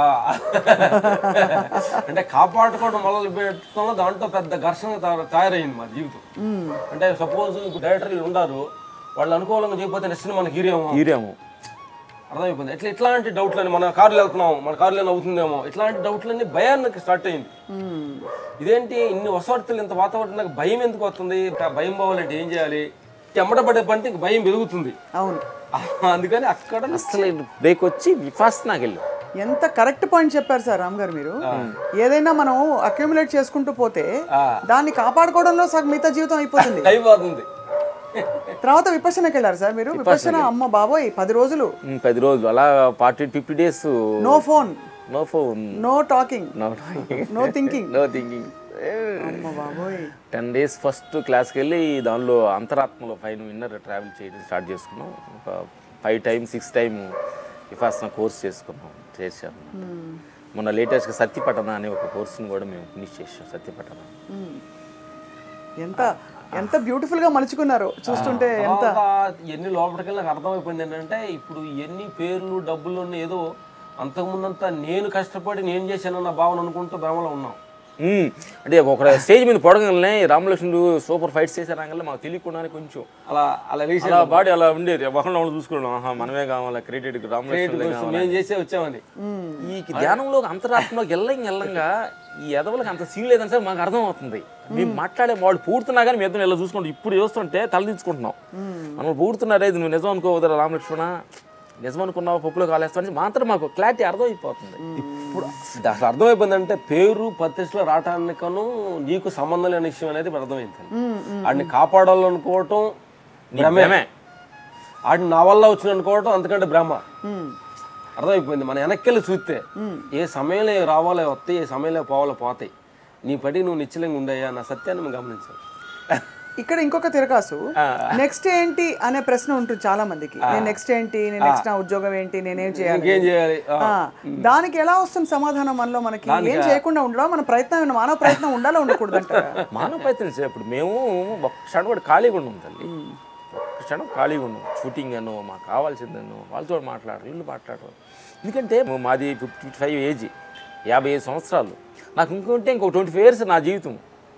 అంటే కాపాడుకోవడం మొదలు పెట్టడంలో దాంట్లో పెద్ద ఘర్షణ తయారైంది మా జీవితం. అంటే సపోజ్ డైరెక్టర్లు ఉన్నారు, వాళ్ళు అనుకూలంగా చేయకపోతే నెక్స్ట్ మనకి హీరేమో హీరేమో అర్థమైపోయింది. ఎట్లా ఇట్లాంటి డౌట్లని మన కార్లు వెళ్తున్నాం, మన కార్లు అవుతుందేమో, ఇట్లాంటి డౌట్లన్నీ భయానికి స్టార్ట్ అయింది. ఇదేంటి ఇన్ని వసవర్తులు ఇంత వాతావరణం, నాకు భయం ఎందుకు వస్తుంది, భయం పోవాలంటే ఏం చేయాలి, చెమట పడే పంటే ఇంక భయం పెరుగుతుంది. అవును, అందుకని అక్కడ అసలు బ్రేక్ వచ్చి ఫాస్ట్ నాకు వెళ్ళి ఎంత కరెక్ట్ పాయింట్ చెప్పారు సార్ రామ్ గారు మీరు. ఏదైనా మనం అక్యుములేట్ చేసుకుంటూ పోతే దాన్ని కాపాడుకోవడంలో సగం మిగతా జీవితం అయిపోతుంది అయిపోతుంది. తర్వాత విపర్శనకి వెళ్ళారు సార్ మీరు. విపర్శన అమ్మ బాబోయ్ పది రోజులు పది రోజులు అలా forty fifty days no phone, no phone, no talking, no thinking, no thinking. అమ్మ బాబోయ్ టెన్ డేస్ ఫస్ట్ క్లాస్కి వెళ్ళి దానిలో అంతరాత్మలో ఫైవ్ విన్నర్ ట్రావెల్ చేయడం స్టార్ట్ చేసుకున్నాం. ఒక five time six time Vipassana course చేసుకున్నాం, చేసాము. మొన్న లేటెస్ట్గా సత్యపట్టణ అనే ఒక కోర్సును కూడా మేము ఫినిష్ చేసాం. సత్యపట్టణ ఎంత ఎంత బ్యూటిఫుల్ గా మలుచుకున్నారు చూస్తుంటే. ఎంత ఎన్ని లోపలికి నాకు అర్థమైపోయింది ఏంటంటే, ఇప్పుడు ఎన్ని పేర్లు డబ్బులు ఏదో అంతకుముందంతా నేను కష్టపడి నేను చేశానన్న భావన అనుకుంటూ భ్రమలో ఉన్నాం. అంటే ఒక స్టేజ్ మీద పొడగలనే రామలక్ష్మణుడు సూపర్ ఫైట్స్ చేశారంటే మాకు తెలియకుండానే కొంచెం అలా అలా అలా బాడీ అలా ఉండేది. ఒకళ్ళు చూసుకున్నాం, ఆహా మనమే కావాలా క్రెడిట్ రామలక్ష్మణుడు చేసే వచ్చామని. ఈ ధ్యానంలో అంతరాత్మలోకి వెళ్ళంగా వెళ్ళంగా ఈ ఎదవలకు అంత సీన్ లేదని సార్ మాకు అర్థం అవుతుంది. మేము మాట్లాడే వాళ్ళు పూడుతున్నా కానీ మేము ఇలా చూసుకుంటాం. ఇప్పుడు చూస్తుంటే తలదించుకుంటున్నాం, మనం పూడుతున్నారే ఇది నువ్వు నిజం అనుకోవద్దా రామలక్ష్మణ, నిజం అనుకున్నావు పప్పులో కాలేస్తామని మాత్రం మాకు క్లారిటీ అర్థమైపోతుంది. ఇప్పుడు అసలు అర్థమైపోయింది అంటే పేరు ప్రతిష్టలో రావటానికను నీకు సంబంధం లేని విషయం అనేది అర్థమైంది. వాడిని కాపాడాలనుకోవటం భ్రమే, వాడిని నా వల్ల వచ్చిన అనుకోవటం అంతకంటే భ్రమ. అర్థమైపోయింది. మన వెనక్కి చూస్తే ఏ సమయంలో రావాలో వస్తాయి, ఏ సమయంలో పోవాలో పోతాయి. నీ పడి నువ్వు నిశ్చలంగా ఉండయా నా సత్యాన్ని మేము గమనించాలి. ఇక్కడ ఇంకొక తిరకాసు, నెక్స్ట్ ఏంటి అనే ప్రశ్న ఉంటుంది చాలా మందికి. నేను నెక్స్ట్ ఏంటి, నేను నెక్స్ట్ నా ఉద్యోగం ఏంటి, నేనేం చేయాలి, ఏం చేయాలి, దానికి ఎలా వస్తుంది సమాధానం మనలో? మనకి ఏం చేయకుండా ఉండడం మన ప్రయత్నం, మానవ ప్రయత్నం ఉండాలా ఉండకూడదు అంటారా? మానవ ప్రయత్నం ఇప్పుడు మేము ఒక్క క్షణం కూడా ఖాళీగా ఉన్నాం తల్లి, ఒక్క క్షణం ఖాళీగా ఉన్నాం. షూటింగ్ అనో మాకు కావాల్సిందనో వాళ్ళతో మాట్లాడరు, ఇల్లు మాట్లాడరు. ఎందుకంటే మాది ఫిఫ్టీ ఫైవ్ ఏజ్, యాభై ఐదు సంవత్సరాలు. నాకు ఇంకొంటే ఇంకో ట్వంటీ ఫైవ్ ఇయర్స్ నా జీవితం.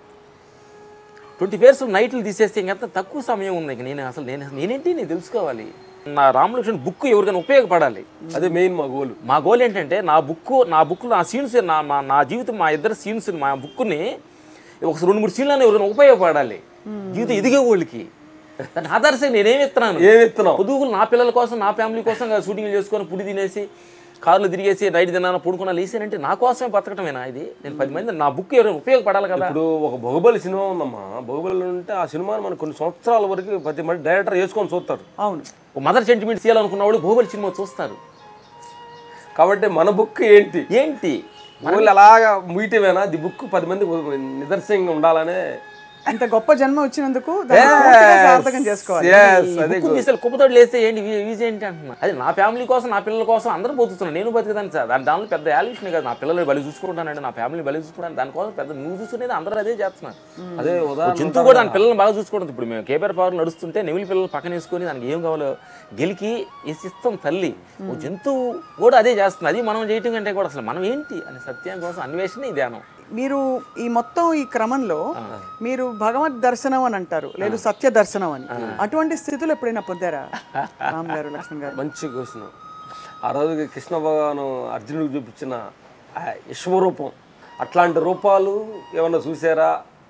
ట్వంటీ ఇయర్స్ నైట్లు తీసేస్తే ఇంకంత తక్కువ సమయం ఉంది. నేను అసలు నేను నేనేంటి నేను తెలుసుకోవాలి. నా రామలక్ష్మణ్ బుక్ ఎవరికైనా ఉపయోగపడాలి, అదే మెయిన్ మా గోల్. మా గోల్ ఏంటంటే నా బుక్ నా బుక్ నా సీన్స్ నా నా జీవితం మా ఇద్దరు సీన్స్ మా బుక్ని ఒక రెండు మూడు సీన్లను ఎవరైనా ఉపయోగపడాలి జీవితం ఎదిగే వాళ్ళకి. దాని ఆధారసే నేనేమి ఇస్తున్నాను, ఏమి ఇస్తున్నాను పొదుగులు నా పిల్లల కోసం నా ఫ్యామిలీ కోసం షూటింగ్లు చేసుకొని పుడి తినేసి కార్లు తిరిగేసి నైట్ తిన్నాను పడుకున్నా లేసానంటే నా కోసమే బతకటమేనా ఇది? నేను పది మంది నా బుక్ ఎవరైనా ఉపయోగపడాలి కదా. ఇప్పుడు ఒక బాహుబలి సినిమా ఉందమ్మా, బాహుబలి ఉంటే ఆ సినిమాని మనకు కొన్ని సంవత్సరాల వరకు ప్రతి మంది డైరెక్టర్ వేసుకొని చూస్తారు. అవును, మదర్ సెంటిమెంట్ చేయాలనుకున్న వాళ్ళు బాహుబలి సినిమా చూస్తారు. కాబట్టి మన బుక్ ఏంటి ఏంటి వాళ్ళు అలాగా ముగిటేవేనా ది బుక్ పది మంది నిదర్శనంగా ఉండాలనే ఇంత గొప్ప జన్మ వచ్చినందుకు సార్థకం చేసుకోవాలి. కుప్పతోడు లేస్తే ఏంటి యూజ్ ఏంటి అంటున్నా. అది నా ఫ్యామిలీ కోసం నా పిల్లల కోసం అందరూ బతుకుతున్నాను, నేను బతుకుతాను సార్. దాని దానిలో పెద్ద వాల్యూషన్ కాదు. నా పిల్లలు బలి చూసుకుంటానండి, నా ఫ్యామిలీ బలి చూసుకుంటాను, దానికోసం పెద్ద నువ్వు చూసుకునేది అందరూ అదే చేస్తున్నాను. అదే ఉదాహరణ జంతువు కూడా దాని పిల్లల్ని బాగా చూసుకోవడం. ఇప్పుడు మేము కేబీఆర్ పవర్ నడుస్తుంటే నెమిలి పిల్లలు పక్కన వేసుకొని దానికి ఏం కావాలో గెలికి వేసిస్తాం తల్లి. ఓ జంతువు కూడా అదే చేస్తుంది. అది మనం చేయటం కంటే కూడా అసలు మనం ఏంటి అనే సత్యం కోసం అన్వేషణ ఈ ధ్యానం. మీరు ఈ మొత్తం ఈ క్రమంలో మీరు భగవద్ దర్శనం అని అంటారు, లేదు సత్య దర్శనం అని, అటువంటి స్థితులు ఎప్పుడైనా పొందారా రామ్ గారు, లక్ష్మణ్ గారు? మంచి క్వశ్చన్. ఆ రోజు కృష్ణ భగవాను అర్జునుడికి చూపించిన విశ్వరూపం, అట్లాంటి రూపాలు ఏమన్నా చూసారా?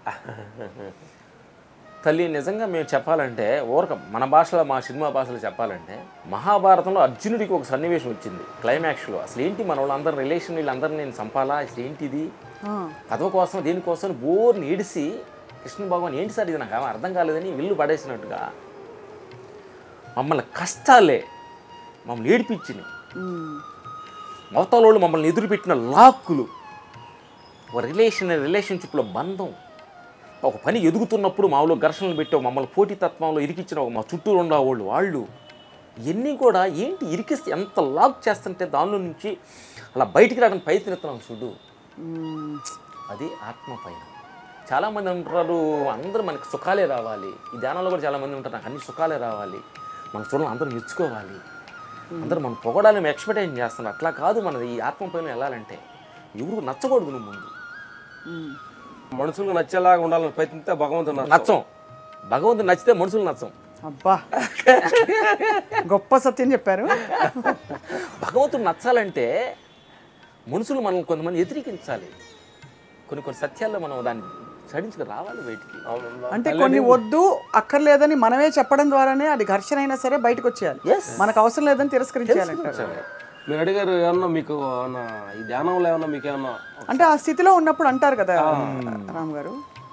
తల్లి నిజంగా మేము చెప్పాలంటే ఊరక మన భాషలో మా సినిమా భాషలో చెప్పాలంటే మహాభారతంలో అర్జునుడికి ఒక సన్నివేశం వచ్చింది క్లైమాక్స్లో. అసలు ఏంటి మన వాళ్ళందరూ రిలేషన్ వీళ్ళందరూ నేను చంపాలా, అసలు ఏంటిది పదవ కోసం దేనికోసం బోర్ని ఏడిసి కృష్ణ భగవాన్ ఏంటి సార్ ఇది నాకు అర్థం కాలేదని విల్లు పడేసినట్టుగా మమ్మల్ని కష్టాలే మమ్మల్ని ఏడిపించినాయి, అవతల వాళ్ళు మమ్మల్ని ఎదురుపెట్టిన లాక్కులు, ఒక రిలేషన్ రిలేషన్షిప్లో బంధం, ఒక పని ఎదుగుతున్నప్పుడు మామూలు ఘర్షణలు పెట్టావు, మమ్మల్ని పోటీతత్వంలో ఇరికించిన మా చుట్టూ ఉన్న వాళ్ళు వాళ్ళు ఇవన్నీ కూడా ఏంటి ఇరికిస్తే ఎంత లాక్ చేస్తుంటే దానిలో నుంచి అలా బయటికి రావడానికి ప్రయత్నిస్తున్నాం చూడు, అది ఆత్మ పైన. చాలామంది అంటారు అందరూ మనకి సుఖాలే రావాలి, ఈ ధ్యానంలో కూడా చాలామంది ఉంటారు నాకు అన్ని సుఖాలే రావాలి, మనకు చూడాలి అందరూ మెచ్చుకోవాలి, అందరూ మనం పొగడాలని మేము ఎక్స్పెక్టేషన్ చేస్తున్నాం. అట్లా కాదు, మనది ఈ ఆత్మ పైన వెళ్ళాలంటే ఎవరు నచ్చకూడదు. నువ్వు ముందు మనుషులకు నచ్చేలాగా ఉండాలని ప్రయత్నిస్తే భగవంతుడు నచ్చం, భగవంతుడు నచ్చితే మనుషులు నచ్చం. అబ్బా గొప్ప సత్యం చెప్పారు. భగవంతుడు నచ్చాలంటే మనుషులు మనం కొంతమంది వ్యతిరేకించాలి, కొన్ని కొన్ని సత్యాల్లో మనం దాన్ని సడించుకు రావాలి బయటికి. అంటే కొన్ని వద్దు అక్కర్లేదని మనమే చెప్పడం ద్వారానే అది ఘర్షణ అయినా సరే బయటకు వచ్చేయాలి, మనకు అవసరం లేదని తిరస్కరించాలంటారు. మీరు అడిగారు ఏమన్నా మీకు ఏమన్నా ఈ ధ్యానంలో ఏమన్నా మీకు ఏమన్నా అంటే ఆ స్థితిలో ఉన్నప్పుడు అంటారు కదా రామ్ గారు,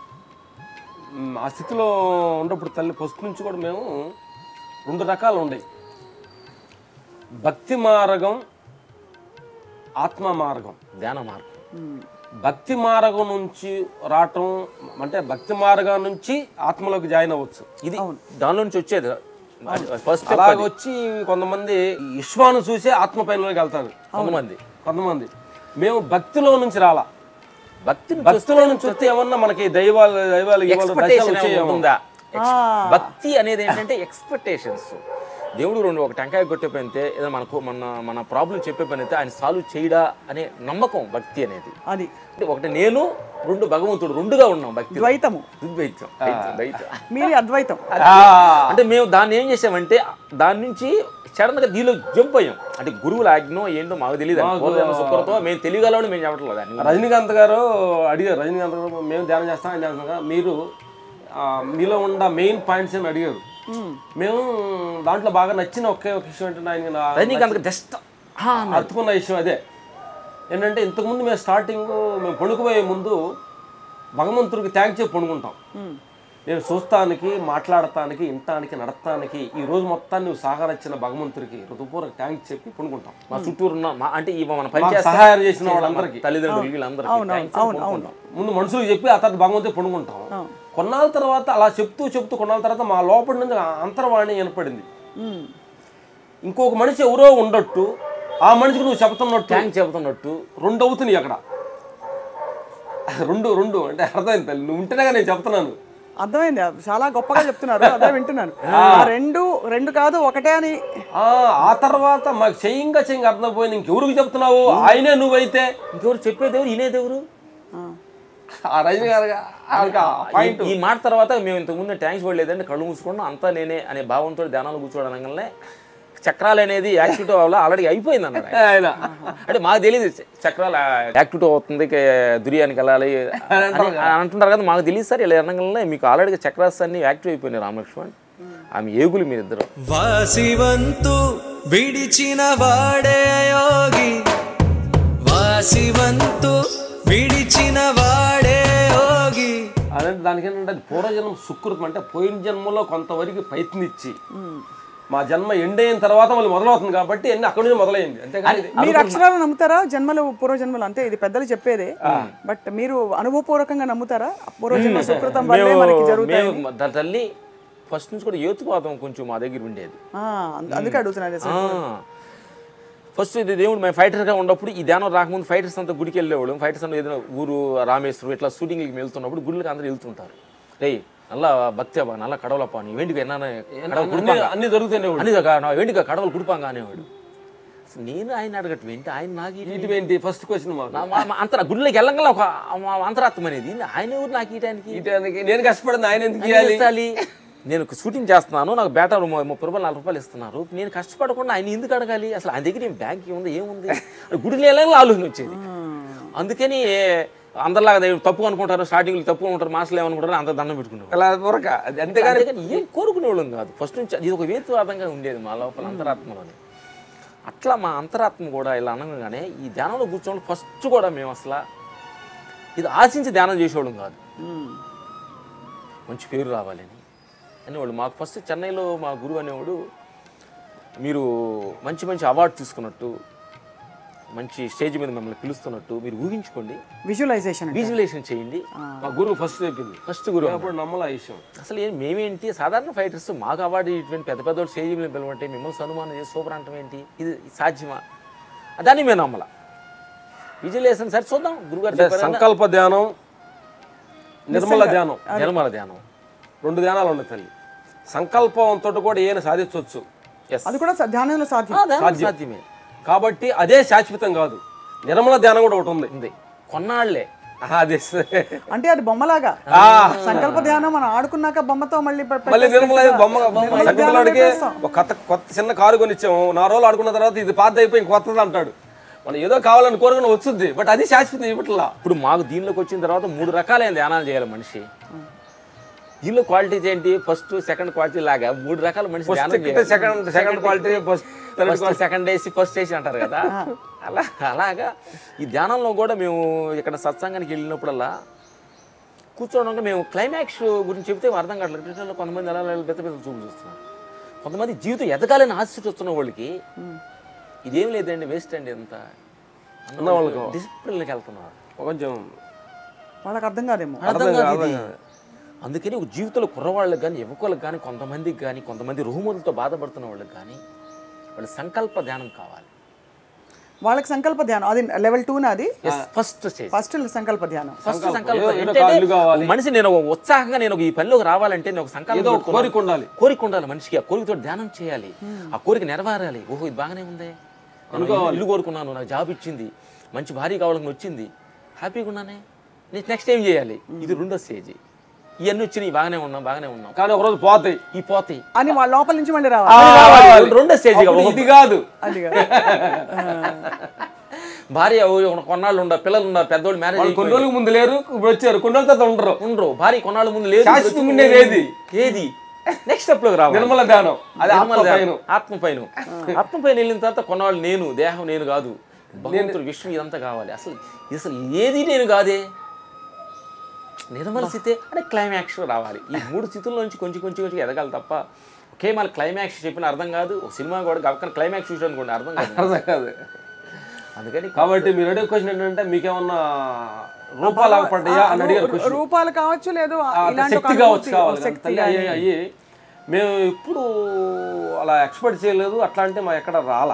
ఆ స్థితిలో ఉన్నప్పుడు తల్లి ఫస్ట్ నుంచి కూడా మేము రెండు రకాలు ఉండేవి, భక్తి మార్గం, ఆత్మ మార్గం. ధ్యాన మార్గం. భక్తి మార్గం నుంచి రావటం అంటే భక్తి మార్గం నుంచి ఆత్మలోకి జాయిన్ అవ్వచ్చు. ఇది దానిలో నుంచి వచ్చేది ఫస్ట్. అలాగ వచ్చి కొంతమంది విశ్వాను చూసే ఆత్మ పైనలోకి వెళ్తారు కొంతమంది కొంతమంది మేము భక్తిలో నుంచి రాలా, భక్తి భక్తిలో నుంచి వస్తే ఏమన్నా మనకి దైవాలు దైవాలు ఉంటుందా? భక్తి అనేది ఏంటంటే ఎక్స్పెక్టేషన్స్. దేవుడు రెండు ఒక టెంకాయ కొట్టే పని అయితే ఏదో మనకు మన మన ప్రాబ్లం చెప్పే పని అయితే ఆయన సాల్వ్ చేయడా అనే నమ్మకం భక్తి అనేది. అది ఒకటి నేను, రెండు భగవంతుడు, రెండుగా ఉన్నాం. భక్తి ద్వైతము, ద్వైతం, ద్వైతం. మీది అద్వైతం. అంటే మేము దాన్ని ఏం చేసామంటే దాని నుంచి సడన్గా దీనిలో జంప్ అయ్యాం. అంటే గురువుల ఆజ్ఞో ఏంటో మాకు తెలియదు, శుక్రతో మేము తెలియగలని మేము చెప్పట్లేదు దాన్ని. రజనీకాంత్ గారు అడిగారు, రజనీకాంత్ గారు మేము ధ్యానం చేస్తాం ఆయన చేస్తాం, మీరు మీలో ఉన్న మెయిన్ పాయింట్స్ ఏమి అడిగారు. మేము దాంట్లో బాగా నచ్చిన ఒకే ఒక విషయం ఏంటంటే ఆయన రజనీకాంత్ జస్ట్ అతుకున్న విషయం అదే ఏంటంటే ఇంతకుముందు మేము స్టార్టింగ్ మేము పడుకుపోయే ముందు భగవంతుడికి థ్యాంక్స్ చెప్పి పడుకుంటాం. నేను చూస్తానికి, మాట్లాడటానికి, ఇంటానికి, నడతానికి ఈ రోజు మొత్తాన్ని నువ్వు సహకరించిన భగవంతుడికి హృదయపూర్వక థ్యాంక్స్ చెప్పి పడుకుంటాం. మా చుట్టూరు ఉన్న అంటే మన పని సహాయం చేసిన వాళ్ళందరికీ, తల్లిదండ్రులు వీళ్ళందరికీ ముందు మనుషులకు చెప్పి ఆ తర్వాత భగవంతుడు పడుకుంటాం. కొన్నాళ్ళ తర్వాత అలా చెప్తూ చెప్తూ కొన్నాళ్ళ తర్వాత మా లోపల నుంచి అంతర్వాణి వినపడింది. ఇంకొక మనిషి ఎవరో ఉండట్టు ఆ మనిషికి నువ్వు చెబుతున్నట్టు థ్యాంక్స్ చెబుతున్నట్టు రెండు అవుతున్నాయి అక్కడ. రెండు రెండు అంటే అర్థమైంది తల్లి, నువ్వు ఉంటేనే నేను చెప్తున్నాను. అర్థమైంది, చాలా గొప్పగా చెప్తున్నారు, అదే వింటున్నాను. రెండు రెండు కాదు ఒకటే అని. ఆ తర్వాత మాకు చెయ్యంగా చెయ్యంగా అర్థమైపోయింది, ఇంకెవరికి చెప్తున్నావు? ఆయనే నువ్వైతే ఇంకెవరు చెప్పేదేవరు, వినేదేవరు? ఆ రజనీ గారు ఈ మాట తర్వాత మేము ఇంతకుముందు థ్యాంక్స్ కూడా లేదంటే కళ్ళు మూసుకున్నాం అంతా నేనే అనే భావంతో ధ్యానాలు కూర్చోవడం అనగానే చక్రాలు అనేది యాక్టివిటీ వల్ల ఆల్రెడీ అయిపోయింది అన్నాడు ఆయన. అంటే మాకు తెలియదు చక్రాలు యాక్టివిటీ అవుతుంది, దుర్యానికి వెళ్ళాలి అంటుంటారు కదా, మాకు తెలియదు సార్ ఇలా అనగానే మీకు ఆల్రెడీ చక్రాస్ అన్ని యాక్టివ్ అయిపోయినాయి. రామలక్ష్మణ్ ఆమె ఏగులు మీరిద్దరు. వాసివంతు విడిచిన వాడే యోగి, వాసివంతు విడిచిన వాడే యోగి. అదే దానికి ఏంటంటే అది పూర్వజన్మ సుకృతం, అంటే పోయిన జన్మలో కొంతవరకు ప్రయత్నించి మా జన్మ ఎండ్ అయిన తర్వాత మళ్ళీ మొదలవుతుంది కాబట్టి అన్ని అక్కడి నుంచి మొదలైంది. అంతేకాని మీరు అక్షరాలు నమ్ముతారా? జన్మలు పూర్వజన్మలు అంటే ఇది పెద్దలు చెప్పేదే, బట్ మీరు అనుభవపూర్వకంగా నమ్ముతారా? పూర్వజన్మ సుకృతం వల్లే మనకి జరుగుతాయి. తల్లి ఫస్ట్ నుంచి కూడా యేతువాదం కొంచెం మా దగ్గర ఉండేది, అందుకే అడుగుతున్నారు. ఫస్ట్ ఇది దేవుడు మేము ఫైటర్గా ఉన్నప్పుడు ఈ ధ్యానం రాకముందు ఫైటర్స్ అంతా గుడికి వెళ్ళేవాళ్ళు. ఫైటర్స్ అంతా ఏదైనా ఊరు రామేశ్వరం ఇట్లా షూటింగ్కి వెళ్తున్నప్పుడు గుళ్ళకి అందరూ వెళ్తుంటారు. రే నల్ల భక్తేవా నల్ల కడవలప్ప నీ వెండిగా ఎన్నా అన్ని దొరుకుతాయి అన్ని వెండిగా కడవలు కుడిపాంగా అనేవాడు. నేను ఆయన అడగటం ఏంటి, ఆయన నాకు ఏంటి ఫస్ట్ క్వశ్చన్ అంతర గుడిలోకి వెళ్ళగల ఒక అంతరాత్మ అనేది ఆయన ఎవరు నాకు ఈయటానికి? నేను కష్టపడింది ఆయన ఎందుకు ఇవ్వాలి? నేను షూటింగ్ చేస్తున్నాను, నాకు బేటా ముప్పై రూపాయలు నాలుగు రూపాయలు ఇస్తున్నారు, నేను కష్టపడకుండా ఆయన ఎందుకు అడగాలి? అసలు ఆయన దగ్గర ఏం బ్యాంక్ ఏముంది ఏముంది గుడిలో వెళ్ళాలి ఆలోచన వచ్చేది. అందుకని అందరిలాగా తప్పు అనుకుంటారు, స్టార్టింగ్లో తప్పు అనుకుంటారు, మాస్టర్లు ఏమనుకుంటారు, అంత దండం పెట్టుకుంటారు. అంతేగాని ఏం కోరుకునే వాళ్ళం కాదు. ఫస్ట్ నుంచి ఇది ఒక వేతువాదంగా ఉండేది మా లోపల అంతరాత్మలోనే. అట్లా మా అంతరాత్మ కూడా ఇలా అనగానే ఈ ధ్యానంలో కూర్చోవడం ఫస్ట్ కూడా మేము అసలు ఇది ఆశించి ధ్యానం చేసేవాళ్ళం కాదు. మంచి పేరు రావాలని అనేవాళ్ళు. మాకు ఫస్ట్ చెన్నైలో మా గురువు అనేవాడు మీరు మంచి మంచి అవార్డు తీసుకున్నట్టు, మంచి స్టేజ్ మీద మిమ్మల్ని పిలుస్తున్నట్టు మీరు ఊహించుకోండి, విజువలైజేషన్ విజువలైజేషన్ చేయండి. మా గురువు ఫస్ట్ చెప్పింది, ఫస్ట్ గురువు అప్పుడు నమ్మల ఆ విషయం. అసలు ఏం మేమేంటి సాధారణ ఫైటర్స్, మాకు అవార్డు ఇటువంటి పెద్ద పెద్ద స్టేజ్ మీద పిలవంటే మిమ్మల్ని సన్మానం చేసి సూపర్ అంటాం ఏంటి, ఇది సాధ్యమా? దాన్ని మేము నమ్మల. విజువలైజేషన్ సరే చూద్దాం, గురుగారు చెప్పారు. సంకల్ప ధ్యానం, నిర్మల ధ్యానం, నిర్మల ధ్యానం రెండు ధ్యానాలు ఉన్నాయి తల్లి. సంకల్పంతో కూడా ఏమైనా సాధించవచ్చు, అది కూడా స- ధ్యానంలో సాధ్యం. సాధ్యమే. కాబట్టి అదే శాశ్వతం కాదు. నిర్మల ధ్యానం కూడా ఒకటి ఉంది. ఉంది కొన్నాళ్లే. ఆహా, అదే అంటే అది బొమ్మలాగా సంకల్ప ధ్యానం మనం ఆడుకున్నాక బొమ్మతో మళ్ళీ పె- మళ్ళీ నిర్మల బొమ్మ నిర్మల సంకల్పాడికి ధ్యానం చేస్తాం. ఒక కొత్త కొత్త చిన్న కారు కొనిచ్చాము, నా రోజులు ఆడుకున్న తర్వాత ఇది పాత అయిపోయి కొత్తది అంటాడు. మనం ఏదో కావాలని కోరుకుని వచ్చింది, బట్ అది శాశ్వతం ఇవ్వట్లా. ఇప్పుడు మాకు దీనిలోకి వచ్చిన తర్వాత మూడు రకాలైన ధ్యానాలు చేయాలి మనిషి. దీనిలో క్వాలిటీస్ ఏంటి, ఫస్ట్ సెకండ్ క్వాలిటీ లాగా మూడు రకాల మనిషి ధ్యానం చేయాలి. Second second quality, first first second వేసి ఫస్ట్ వేసి అంటారు కదా, అలా అలాగా ఈ ధ్యానంలో కూడా మేము ఇక్కడ సత్సంగానికి వెళ్ళినప్పుడల్లా కూర్చోవడం మేము క్లైమాక్స్ గురించి చెప్తే అర్థం కావట్లేదు. క్రికెట్లో కొంతమంది ఎలా పెద్ద పెద్ద చూపు చూస్తున్నారు, కొంతమంది జీవితం ఎదగాలని ఆశ వస్తున్న వాళ్ళకి ఇదేం లేదండి, వేస్ట్ అండి ఎంత అన్న వాళ్ళకి డిసిప్లిన్కి వెళ్తున్నారు. కొంచెం వాళ్ళకి అర్థం కాదేమో. అర్థం కాదు ఇది. అందుకని ఒక జీవితంలో కుర్రవాళ్ళకి కానీ యువకులకు కానీ కొంతమందికి కానీ కొంతమంది రుహుములతో బాధపడుతున్న వాళ్ళకి కానీ వాళ్ళ సంకల్ప ధ్యానం కావాలి. వాళ్ళకి సంకల్ప ధ్యానం అది లెవెల్ టూ నాది ఫస్ట్ స్టేజ్, ఫస్ట్ సంకల్ప ధ్యానం. ఫస్ట్ సంకల్పం ఏంటంటే మనిషి నేను ఒక ఉత్సాహంగా నేను ఈ పనిలోకి రావాలంటే నేను ఒక సంకల్పం కోరిక ఉండాలి, కోరిక ఉండాలి మనిషికి. ఆ కోరికతో ధ్యానం చేయాలి, ఆ కోరిక నెరవేరాలి. ఓహో ఇది బాగానే ఉంది, నేను ఇల్లు కోరుకున్నాను, నాకు జాబ్ ఇచ్చింది, మంచి భార్య కావాలని వచ్చింది, హ్యాపీగా ఉన్నానే, నేను నెక్స్ట్ ఏం చేయాలి, ఇది రెండో స్టేజ్. ఇవన్నీ వచ్చినాయి, బాగానే ఉన్నాం బాగానే ఉన్నాం కానీ ఒకరోజు పోతాయి, ఈ పోతాయి అని వాళ్ళ లోపల నుంచి మళ్ళీ రావాలి. రెండో స్టేజ్. ఇది కాదు, అది భార్య కొన్నాళ్ళు ఉండరు, పిల్లలు ఉన్నారు, పెద్దోళ్ళు మ్యారేజ్ కొన్ని రోజులకు ముందు లేరు, ఇప్పుడు వచ్చారు, కొన్ని రోజుల తర్వాత ఉండరు. ఉండరు. భార్య కొన్నాళ్ళ ముందు లేదు, శాశ్వతంగా ఉండేది ఏది ఏది నెక్స్ట్ స్టెప్లోకి రావాలి, నిర్మల ధ్యానం. అది నిర్మల ఆత్మ ధ్యానం, ఆత్మ పైన ఆత్మ పైన వెళ్ళిన తర్వాత కొన్నాళ్ళు నేను, దేహం నేను కాదు, భగవంతుడు విశ్వం ఇదంతా కావాలి. అసలు అసలు ఏది నేను కాదే, నిర్మల స్థితే అంటే క్లైమాక్స్ రావాలి. ఈ మూడు స్థితుల నుంచి కొంచెం కొంచెం కొంచెం ఎదగాలి తప్ప ఒకే మళ్ళీ క్లైమాక్స్ చెప్పిన అర్థం కాదు. ఒక సినిమా కూడా గబక్కన క్లైమాక్స్ చూసాను అనుకోండి అర్థం కాదు, అర్థం కాదు. అందుకని కాబట్టి మీరు అడిగే క్వశ్చన్ ఏంటంటే మీకేమన్నా రూపాలు పడ్డాయా అని అడిగారు క్వశ్చన్. రూపాలు కావచ్చు, లేదు ఇలాంటి ఒక శక్తి కావచ్చు, అనుభూతి, కావాలి శక్తి తల్లి కానీ. అయ్యి అయ్యి మేము ఎప్పుడు అలా ఎక్స్పెక్ట్ చేయలేదు, అట్లా అంటే మా ఎక్కడ రాలా.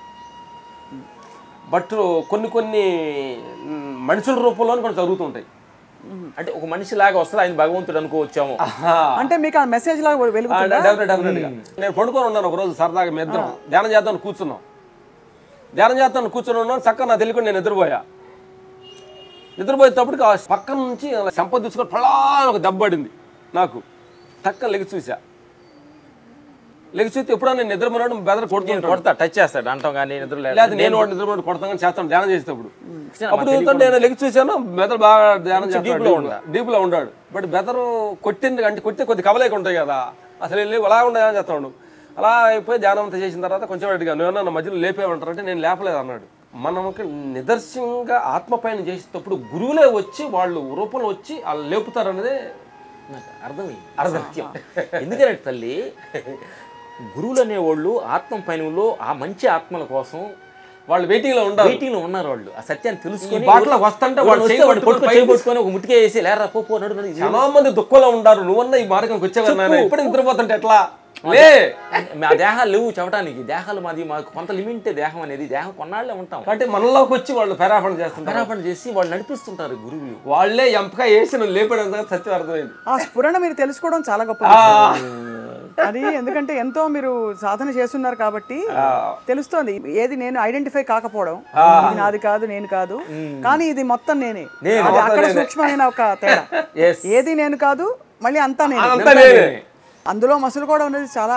బట్ కొన్ని కొన్ని మనుషుల రూపంలో కొన్ని జరుగుతుంటాయి. అంటే ఒక మనిషి లాగా వస్తుంది, ఆయన భగవంతుడు అనుకోవచ్చాము. అంటే మీకు ఆ మెసేజ్ లాగా వెలుగుతుందా? డెఫినెట్ డెఫినెట్గా నేను పడుకొని ఉన్నాను ఒకరోజు, సరదాగా మీ ఇద్దరం ధ్యానం చేద్దామని కూర్చున్నాం. ధ్యానం చేద్దామని కూర్చొని ఉన్నాను, చక్కగా నా తెలియకుండా నేను నిద్రపోయా. నిద్రపోయేటప్పటికి ఆ పక్కన నుంచి సంపద తీసుకొని పలా ఒక దెబ్బ పడింది నాకు. టక్కన లెగి చూసా, లెగి చూస్తే ఎప్పుడన్నా నేను నిద్రపోయినాడు బెదర్ కొడుతుంది, కొడతా టచ్ చేస్తాడు అంటాం కానీ నిద్ర లేదా నేను వాడు నిద్రపోయినట్టు కొడతాను కానీ చేస్తాను ధ్యానం చేసేటప్పుడు. అప్పుడు చూస్తుంటే నేను లెగి చూశాను, బెదర్ బాగా ధ్యానం చేస్తాడు, డీప్లో ఉన్నాడు. బట్ బెదరు కొట్టింది అంటే కొట్టే కొద్ది కవలేక ఉంటాయి కదా, అసలు వెళ్ళి అలా ఉండదని చేస్తాడు. అలా అయిపోయి ధ్యానం అంతా చేసిన తర్వాత కొంచెం అడిగా, నువ్వన్నా మధ్యలో లేపేమంటారంటే నేను లేపలేదు అన్నాడు. మనకి నిదర్శనంగా ఆత్మ పైన చేసేటప్పుడు గురువులే వచ్చి వాళ్ళు రూపంలో వచ్చి వాళ్ళు లేపుతారన్నదే నాకు అర్థమైంది, అర్థం. ఎందుకంటే తల్లి గురువులు అనేవాళ్ళు ఆత్మ పైనలో ఆ మంచి ఆత్మల కోసం వాళ్ళు వెయిటింగ్ లో ఉంటారు, వెయిటింగ్ లో ఉన్నారు. వాళ్ళు ఆ సత్యాన్ని తెలుసుకొని బాటలో వస్తుంటే వాళ్ళు పట్టుకొని ఒక ముట్టికే వేసి లేరా పో నడు. చాలా మంది దుఃఖంలో ఉంటారు, నువ్వన్నా ఈ మార్గంకి వచ్చేవారు, ఇప్పుడు నిద్రపోతుంటే ఎట్లా లే. మా దేహాలు లేవు చెప్పడానికి, దేహాలు మాది మాకు కొంత లిమిటే దేహం అనేది, దేహం కొన్నాళ్ళే ఉంటాం. అంటే మనలోకి వచ్చి వాళ్ళు పెరాపణ చేస్తుంటారు, పెరాపణ చేసి వాళ్ళు నడిపిస్తుంటారు గురువులు. వాళ్ళే ఎంపక వేసి నువ్వు లేపడం సత్యం అర్థమైంది. ఆ స్ఫురణ మీరు తెలుసుకోవడం చాలా గొప్ప అది. ఎందుకంటే ఎంతో మీరు సాధన చేస్తున్నారు కాబట్టి తెలుస్తోంది ఏది నేను ఐడెంటిఫై కాకపోవడం, ఇది నాది కాదు నేను కాదు, కానీ ఇది మొత్తం నేనే. అది అక్కడ సూక్ష్మమైన ఒక తేడా. ఏది నేను కాదు, మళ్ళీ అంతా నేనే. అందులో మసులు కూడా ఉన్నది చాలా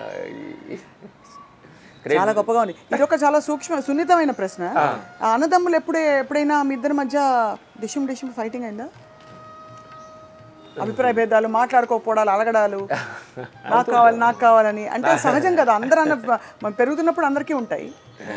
చాలా గొప్పగా ఉంది. ఇది ఒక చాలా సూక్ష్మ సున్నితమైన ప్రశ్న. అన్నదమ్ములు ఎప్పుడే ఎప్పుడైనా మీ ఇద్దరి మధ్య డిషుమ్ డిషుమ్ ఫైటింగ్ అయిందా? అభిప్రాయ భేదాలు, మాట్లాడుకోకపోవడాలు, అలగడాలు, నాకు కావాలి నాకు కావాలని, అంటే సహజం కదా, అందరూ అన్న పెరుగుతున్నప్పుడు అందరికీ ఉంటాయి.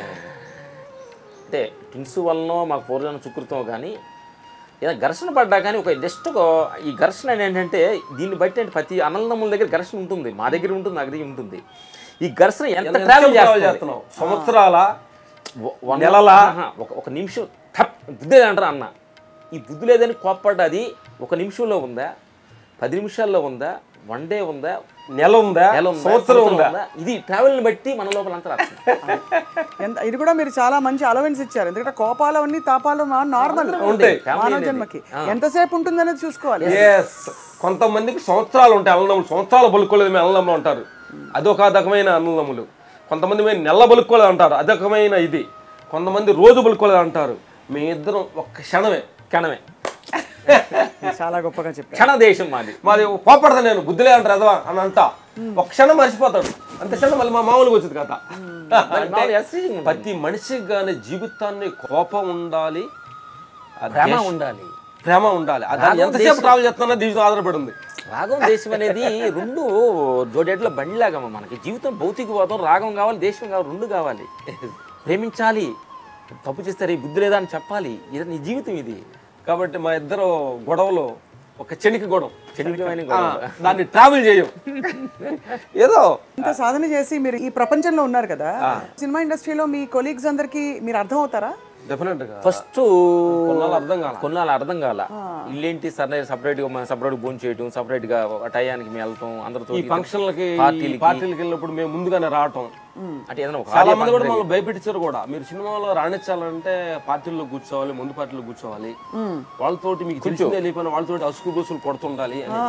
అంటే టిన్స్ వలన మాకు పూర్వజన్మ సుకృతం కానీ ఏదైనా ఘర్షణ పడ్డా కానీ ఒక జస్ట్ ఈ ఘర్షణ ఏంటంటే దీన్ని బట్టి అంటే ప్రతి అన్నదమ్ముల దగ్గర ఘర్షణ ఉంటుంది, మా దగ్గర ఉంటుంది, నా దగ్గర ఉంటుంది. ఈ ఘర్షణ ఎంత ఎంత ట్రావెల్ travel చేస్తున్నావు చేస్తున్నావు సంవత్సరాల వన్ నెలల ఒక ఒక నిమిషం టప్ బుద్ధి లేదంటారా అన్న ఈ బుద్ధి లేదని కోప్పడ్డది ఒక నిమిషంలో ఉందా పది నిమిషాల్లో ఉందా వన్ డే ఉందా నెల ఉందా నెల ఉందా సంవత్సరం ఉందా ఇది ట్రావెల్ని బట్టి మన లోపల అంతా ఎంత ఇది కూడా మీరు చాలా మంచి అలవెన్స్ ఇచ్చారు, ఎందుకంటే కోపాలు అన్ని తాపాలు నార్మల్ ఉంటాయి మానవ జన్మకి. ఎంతసేపు ఉంటుంది అనేది చూసుకోవాలి. ఎస్ కొంతమందికి సంవత్సరాలు ఉంటాయి అన్నదమ్ములు, సంవత్సరాలు బలుక్కోలేదు మేము అన్నదమ్ములు అంటారు, అదొక రకమైన అన్నదమ్ములు. కొంతమంది మేము నెల బలుక్కోలేదు అంటారు, అదొకమైన ఇది. కొంతమంది రోజు బలుక్కోలేదు అంటారు, మీ ఇద్దరం ఒక్క క్షణమే క్షణమే చాలా గొప్పగా చెప్పారు. క్షణ దేశం మాది మాది కోపడతా నేను బుద్ధిలే అంటారు అదవా అని అంటా, ఒక క్షణం మర్చిపోతాడు అంత క్షణం మళ్ళీ మా మామూలుగా వచ్చింది కదా. ప్రతి మనిషికి కానీ జీవితాన్ని కోపం ఉండాలి, ప్రేమ ఉండాలి, ప్రేమ ఉండాలి. అది ఎంతసేపు ట్రావెల్ చేస్తున్నా జీవితం ఆధారపడి ఉంది. రాగం దేశం అనేది రెండు జోడేట్ల బండిలాగా మనకి జీవితం భౌతికవాదం రాగం కావాలి దేశం కావాలి రెండు కావాలి. ప్రేమించాలి, తప్పు చేస్తే రే బుద్ధి లేదా అని చెప్పాలి, ఇది నీ జీవితం ఇది. కాబట్టి మా ఇద్దరు గొడవలో ఒక చెనికి గొడవ చెనికమైన దాన్ని ట్రావెల్ చేయం ఏదో ఇంత సాధన చేసి మీరు ఈ ప్రపంచంలో ఉన్నారు కదా, సినిమా ఇండస్ట్రీలో మీ కొలీగ్స్ అందరికి మీరు అర్థం అవుతారా? డెఫినెట్ గా ఫస్ట్ కొన్నాళ్ళు అర్థం కాల కొన్నాళ్ళు అర్థం కాల ఇల్లేంటి సరే సపరేట్ గా సపరేట్ భోజనం చేయటం, సపరేట్ గా టయానికి మేము వెళ్తాం అందరితో ఈ ఫంక్షన్లకి పార్టీలకి పార్టీలకి వెళ్ళినప్పుడు మేము ముందుగానే రావటం. అంటే ఏదైనా ఒక చాలా మంది కూడా మమ్మల్ని భయపెట్టించారు కూడా, మీరు సినిమాలో రాణించాలంటే పార్టీల్లో కూర్చోవాలి, ముందు పార్టీలో కూర్చోవాలి, వాళ్ళతోటి మీకు తెలిసిందే వెళ్ళిపోయిన వాళ్ళతోటి అసుకు బుసులు కొడుతుండాలి అని.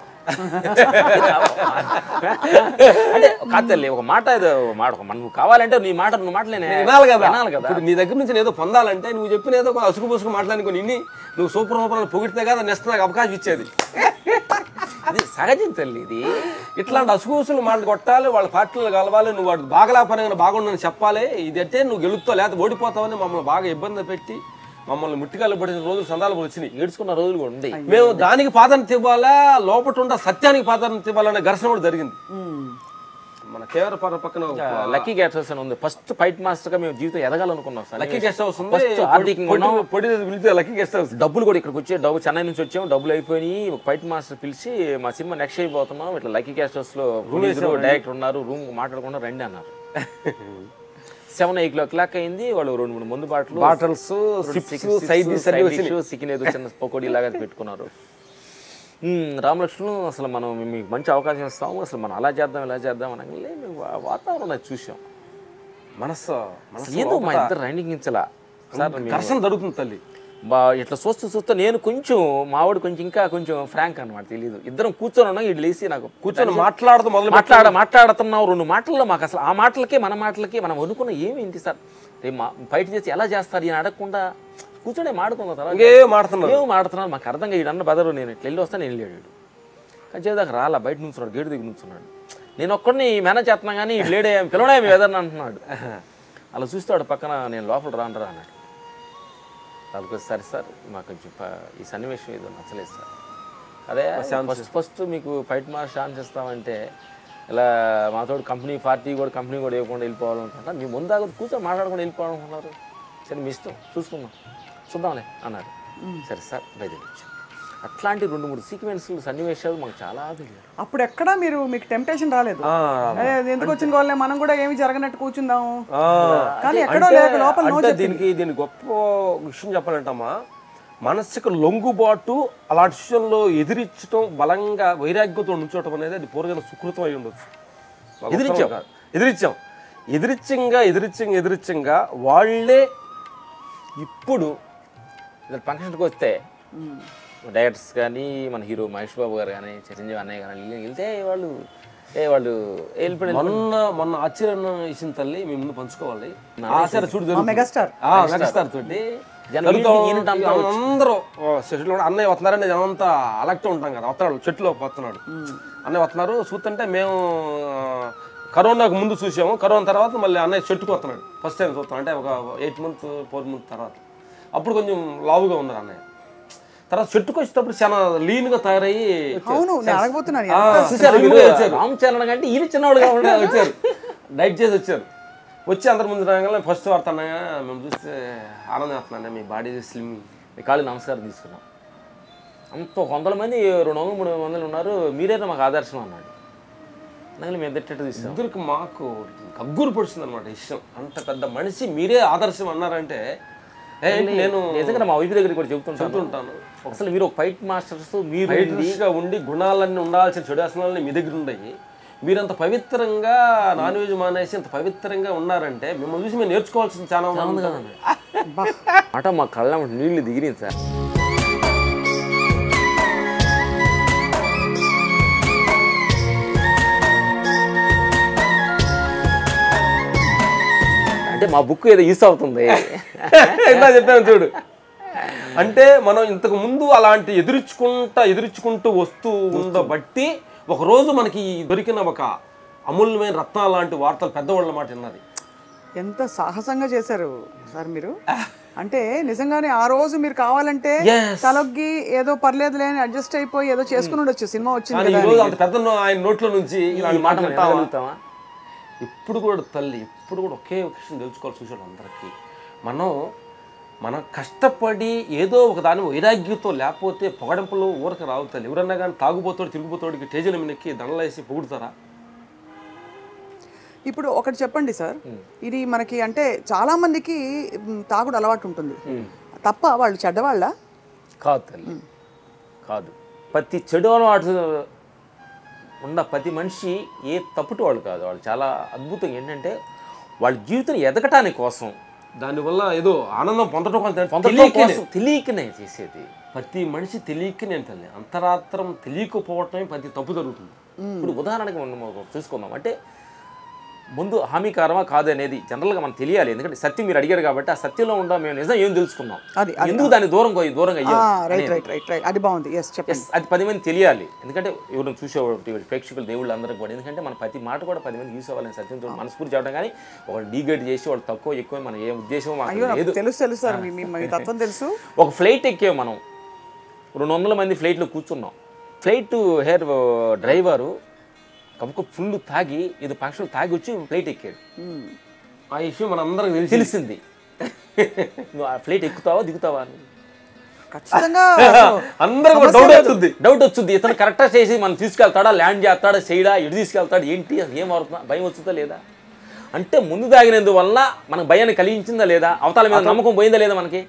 అంటే కాదు ఒక మాట ఏదో మాట నువ్వు కావాలంటే నీ మాట నువ్వు మాటలేనే వినాలి కదా వినాలి కదా. ఇప్పుడు నీ దగ్గర నుంచి ఏదో పొందాలంటే నువ్వు చెప్పిన ఏదో ఒక అసుకు బుసుకు మాట్లాడుకొని ఇన్ని నువ్వు సూపర్ సూపర్ పొగిడితే కదా నెక్స్ట్ నాకు అవకాశం ఇచ్చేది. ఇది సహజం తల్లి, ఇది ఇట్లాంటి అసుగుసులు మాట కొట్టాలి, వాళ్ళ పార్టీలు కలవాలి, నువ్వు వాడు బాగలేపనగా బాగుండని చెప్పాలి. ఇది అంటే నువ్వు గెలుస్తావు లేకపోతే ఓడిపోతావని మమ్మల్ని బాగా ఇబ్బంది పెట్టి మమ్మల్ని ముట్టికాలు పడిన రోజులు సందర్భాలు వచ్చినాయి, ఏడ్చుకున్న రోజులు కూడా ఉంది. మేము దానికి ప్రాధాన్యత ఇవ్వాలా లోపల ఉండ సత్యానికి ప్రాధాన్యత ఇవ్వాలనే ఘర్షణ కూడా జరిగింది. మన కేవర పక్కన లక్కీ గెస్ట్ హౌస్ అని ఉంది, ఫస్ట్ ఫైట్ మాస్టర్ గా మేము జీవితం ఎదగాలనుకున్నాం సార్. లక్కీ గెస్ట్ హౌస్ ఉంది, ఫస్ట్ ఆర్థికంగా పొడి పిలితే లక్కీ గెస్ట్ హౌస్. డబ్బులు కూడా ఇక్కడికి వచ్చే డబ్బు చెన్నై నుంచి వచ్చాము, డబ్బులు అయిపోయి ఒక ఫైట్ మాస్టర్ పిలిచి మా సినిమా నెక్స్ట్ అయిపోతున్నాం ఇట్లా లక్కీ గెస్ట్ హౌస్ లో డైరెక్టర్ ఉన్నారు, రూమ్ మాట్లాడకుండా రండి అన్నారు. సెవెన్ ఎయిట్ ఓ క్లాక్ అయింది, వాళ్ళు రెండు మూడు మందు బాటలు బాటిల్స్ చికెన్ ఏదో చిన్న పకోడీ లాగా పెట్టుకున్నారు. రామలక్ష్మణ్ అసలు మనం మీకు మంచి అవకాశం ఇస్తాము, అసలు మనం అలా చేద్దాం ఇలా చేద్దాం అనగానే మేము వాతావరణం అది చూసాం. మనసు ఏదో మా ఇద్దరు రైండింగించలా సార్, ఘర్షణ జరుగుతుంది తల్లి. బా ఇట్లా చూస్తూ చూస్తూ నేను కొంచెం మావాడు కొంచెం ఇంకా కొంచెం ఫ్రాంక్ అనమాట, తెలియదు. ఇద్దరం కూర్చొని ఉన్నాం, ఇటు లేసి నాకు కూర్చొని మాట్లాడుతూ మొదలు మాట్లాడ మాట్లాడుతున్నావు రెండు మాటల్లో మాకు అసలు ఆ మాటలకి మన మాటలకి మనం అనుకున్న ఏమి ఏంటి సార్ రేపు మా బయట చేసి ఎలా చేస్తారు అని అడగకుండా కూర్చొని మాడుకున్న తర్వాత ఏం మాడుతున్నారు ఏం మాడుతున్నారు మాకు అర్థం కాదు. అన్న బదరు నేను ఇట్లా వెళ్ళి వస్తాను వెళ్ళాడు వీడు కానీ చేదాకా రాలా, బయట నుంచున్నాడు, గేటు దగ్గర నుంచున్నాడు. నేను ఒక్కడిని మేనేజ్ చేస్తున్నా కానీ లేడే పిల్లడే మీ ఎదరని అంటున్నాడు. అలా చూస్తాడు పక్కన, నేను లోపల రానరా అన్నాడు. వాళ్ళకి సరే సార్ మాకు కొంచెం ఈ సన్నివేశం ఏదో నచ్చలేదు సార్, అదే ఫస్ట్ ఫస్ట్ మీకు ఫైట్ మార్క్ ఛాన్స్ ఇస్తామంటే ఇలా మాతో కంపెనీ పార్టీ కూడా కంపెనీ కూడా ఇవ్వకుండా వెళ్ళిపోవాలనుకుంటా, మీ ముందు ఆగదు కూర్చొని మాట్లాడుకుండా వెళ్ళిపోవాలనుకున్నారు. సరే మీ ఇష్టం చూసుకుందాం చూద్దాంలే అన్నారు. సరే సార్ బయలుదేరొచ్చు. అట్లాంటి రెండు మూడు సీక్వెన్స్లు సన్నివేశాలు మాకు చాలా తెలియదు. అప్పుడు ఎక్కడా మీరు మీకు టెంప్టేషన్ రాలేదు, ఎందుకు వచ్చిన వాళ్ళే మనం కూడా ఏమి జరగనట్టు కూర్చుందాము, కానీ ఎక్కడో లేక లోపల. దీనికి దీని గొప్ప విషయం చెప్పాలంటమ్మా, మనసుకు లొంగుబాటు అలాంటి విషయంలో ఎదిరించడం, బలంగా వైరాగ్యంతో ఉంచడం అనేది అది పూర్వజన సుకృతం అయి ఉండొచ్చు. ఎదిరించాం ఎదిరించాం ఎదిరించంగా ఎదిరించంగా ఎదిరించంగా వాళ్ళే ఇప్పుడు ఫంక్షన్కి వస్తే డైరెక్టర్స్ కానీ మన హీరో మహేష్ బాబు గారు కానీ చిరంజీవి అన్నయ్య కానీ వెళ్తే వాళ్ళు ఏ వాళ్ళు వెళ్ళిపోయి మొన్న మొన్న ఆశ్చర్యం ఇచ్చిన తల్లి మీ ముందు పంచుకోవాలి. ఆశ్చర్య చూడు మెగాస్టార్ మెగాస్టార్ తోటి అందరూ చెట్లు అన్నయ్య వస్తున్నారని జనంతా అలక్ట్ ఉంటాం కదా, వస్తున్నాడు చెట్టులో వస్తున్నాడు అన్నయ్య వస్తున్నారు. చూస్తుంటే మేము కరోనాకు ముందు చూసాము, కరోనా తర్వాత మళ్ళీ అన్నయ్య చెట్టుకు వస్తున్నాడు ఫస్ట్ టైం చూస్తాం, అంటే ఒక ఎయిట్ మంత్ ఫోర్ మంత్ తర్వాత. అప్పుడు కొంచెం లావుగా ఉన్నారు అన్నయ్య. తర్వాత చెట్టుకు వచ్చేటప్పుడు చాలా లీన్ గా తయారయ్యి రామ్ చరణ్ కంటే ఈయన చిన్నవాడుగా వచ్చారు, డైట్ చేసి వచ్చారు. వచ్చి అందరి ముందు రాగానే ఫస్ట్ వార్త అన్నయ్య మేము చూస్తే ఆనందం వేస్తున్నాను, మీ బాడీ స్లిమ్, మీ కాళ్ళు నమస్కారం తీసుకున్నాం. అంత వందల మంది రెండు వందలు మూడు వందలు ఉన్నారు, మీరైనా మాకు ఆదర్శం అన్నాడు. అందుకని మేము తిట్టట్టు తీస్తాం. ఇద్దరికి మాకు గగ్గురు పడుతుంది అనమాట ఇష్టం. అంత పెద్ద మనిషి మీరే ఆదర్శం అన్నారంటే నేను నిజంగా మా వైపు దగ్గర కూడా చెబుతుంటాను చెబుతుంటాను అసలు మీరు ఒక ఫైట్ మాస్టర్స్ మీరు ఫైటర్స్గా ఉండి గుణాలన్నీ ఉండాల్సిన చెడు ఆసనాలన్నీ మీ దగ్గర ఉన్నాయి. మీరంత పవిత్రంగా నాన్ వెజ్ మానేసి అంత పవిత్రంగా ఉన్నారంటే మిమ్మల్ని చూసి మేము నేర్చుకోవాల్సింది చాలా ఉంది కదండి. మాట మా కళ్ళ నీళ్లు దిగినాయి సార్. అంటే మా బుక్ ఏదో యూస్ అవుతుంది ఎంత చెప్పాను చూడు. అంటే మనం ఇంతకు ముందు అలాంటి ఎదుర్చుకుంటా ఎదుర్చుకుంటూ వస్తూ ఉండబట్టి ఒకరోజు మనకి దొరికిన ఒక అమూల్యమైన రత్నాలు లాంటి వార్తలు పెద్దవాళ్ళ మాట విన్నది. ఎంత సాహసంగా చేశారు సార్ మీరు. అంటే నిజంగానే ఆ రోజు మీరు కావాలంటే తలొగ్గి ఏదో పర్లేదులే అని అడ్జస్ట్ అయిపోయి ఏదో చేసుకుని ఉండొచ్చు, సినిమా వచ్చింది. ఈ రోజు అంత పెద్ద ఆయన నోట్లో నుంచి ఇలాంటి మాట వింటావా? ఇప్పుడు కూడా తల్లి ఇప్పుడు కూడా ఒకే విషయం తెలుసుకోవాలి చూసాడు అందరికీ. మనం మనం కష్టపడి ఏదో ఒక దాని వైరాగ్యంతో లేకపోతే పొగడింపులు ఊరక రావు తల్లి. ఎవరన్నా కానీ తాగుబోతాడు తిరుగుబోతాడికి టేజీల మీదకి దండలేసి పొగుడుతారా? ఇప్పుడు ఒకటి చెప్పండి సార్, ఇది మనకి అంటే చాలా మందికి తాగుడు అలవాటు ఉంటుంది తప్ప వాళ్ళు చెడ్డవాళ్ళ కాదు తల్లి, కాదు. ప్రతి చెడు అలవాటు ఉన్న ప్రతి మనిషి ఏ తప్పుటి వాళ్ళు కాదు. వాళ్ళు చాలా అద్భుతంగా ఏంటంటే వాళ్ళ జీవితం ఎదగటానికి కోసం దానివల్ల ఏదో ఆనందం పొందడం కోసం తెలియకనే చేసేది. ప్రతి మనిషి తెలియక నేను తల్లి అంతరాత్రం తెలియకపోవటమే ప్రతి తప్పు జరుగుతుంది. ఇప్పుడు ఉదాహరణకి మనం చూసుకుందాం అంటే ముందు హామీకారమా కాదు అనేది జనరల్గా మనం తెలియాలి. ఎందుకంటే సత్యం మీరు అడిగారు కాబట్టి ఆ సత్యంలో ఉండా మేము నిజం ఏం తెలుసుకున్నాం, ఎందుకు దాన్ని దూరం దూరంగా అది బాగుంది. అది పది మంది తెలియాలి. ఎందుకంటే ఎవరిని చూసేవాడు ప్రేక్షకులు దేవుళ్ళు అందరూ కూడా, ఎందుకంటే మన ప్రతి మాట కూడా పది మంది చూసేవాళ్ళని సత్యంతో మనస్ఫూర్తి చేయడం. కానీ ఒక డీగేట్ చేసి వాళ్ళు తక్కువ ఎక్కువ మన ఏ ఉద్దేశం లేదు. తెలుసు తెలుసు సార్, మీ తత్వం తెలుసు. ఒక ఫ్లైట్ ఎక్కే మనం రెండు వందల మంది ఫ్లైట్లో కూర్చున్నాం. ఫ్లైట్ హెయిర్ డ్రైవరు కనుక ఫుల్ తాగి ఇది పక్షులు తాగి వచ్చి ఫ్లైట్ ఎక్కాడు. ఆ విషయం మన అందరికి తెలిసి తెలిసింది. నువ్వు ఆ ఫ్లైట్ ఎక్కుతావా దిగుతావా అని ఖచ్చితంగా అందరూ డౌట్ వస్తుంది డౌట్ వస్తుంది ఇతను కరెక్టా చేసి మనం తీసుకెళ్తాడా, ల్యాండ్ చేస్తాడా, చేయడా, ఎటు తీసుకెళ్తాడు, ఏంటి అసలు ఏం అవుతుందా, భయం వస్తుందా లేదా అంటే ముందు తాగినందువల్ల మనకు భయాన్ని కలిగించిందా లేదా, అవతల మీద నమ్మకం పోయిందా లేదా, మనకి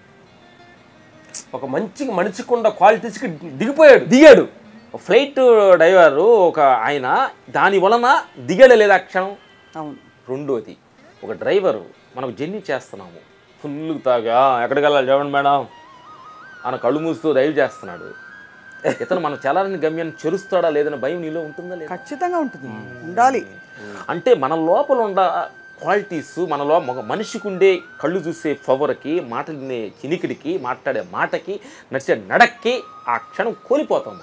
ఒక మంచిగా మనిషికుండా క్వాలిటీస్కి దిగిపోయాడు దిగాడు ఫ్లైట్ డ్రైవరు ఒక ఆయన దాని వలన దిగడ లేదా క్షణం. అవును. రెండోది ఒక డ్రైవరు మనకు జర్నీ చేస్తున్నాము ఫుల్ తాగా ఎక్కడికి వెళ్ళాలి చూడండి మేడం ఆయన కళ్ళు మూస్తూ డ్రైవ్ చేస్తున్నాడు. ఇతను మన చలాలని గమ్యాన్ని చెరుస్తాడా లేదని భయం నీలో ఉంటుందా లేదా? ఖచ్చితంగా ఉంటుంది, ఉండాలి. అంటే మన లోపల ఉన్న క్వాలిటీస్ మనలో ఒక మనిషికి ఉండే కళ్ళు చూసే పవర్కి, మాటలనే చినికిడికి, మాట్లాడే మాటకి, నడిచే నడక్కి ఆ క్షణం కోల్పోతాం.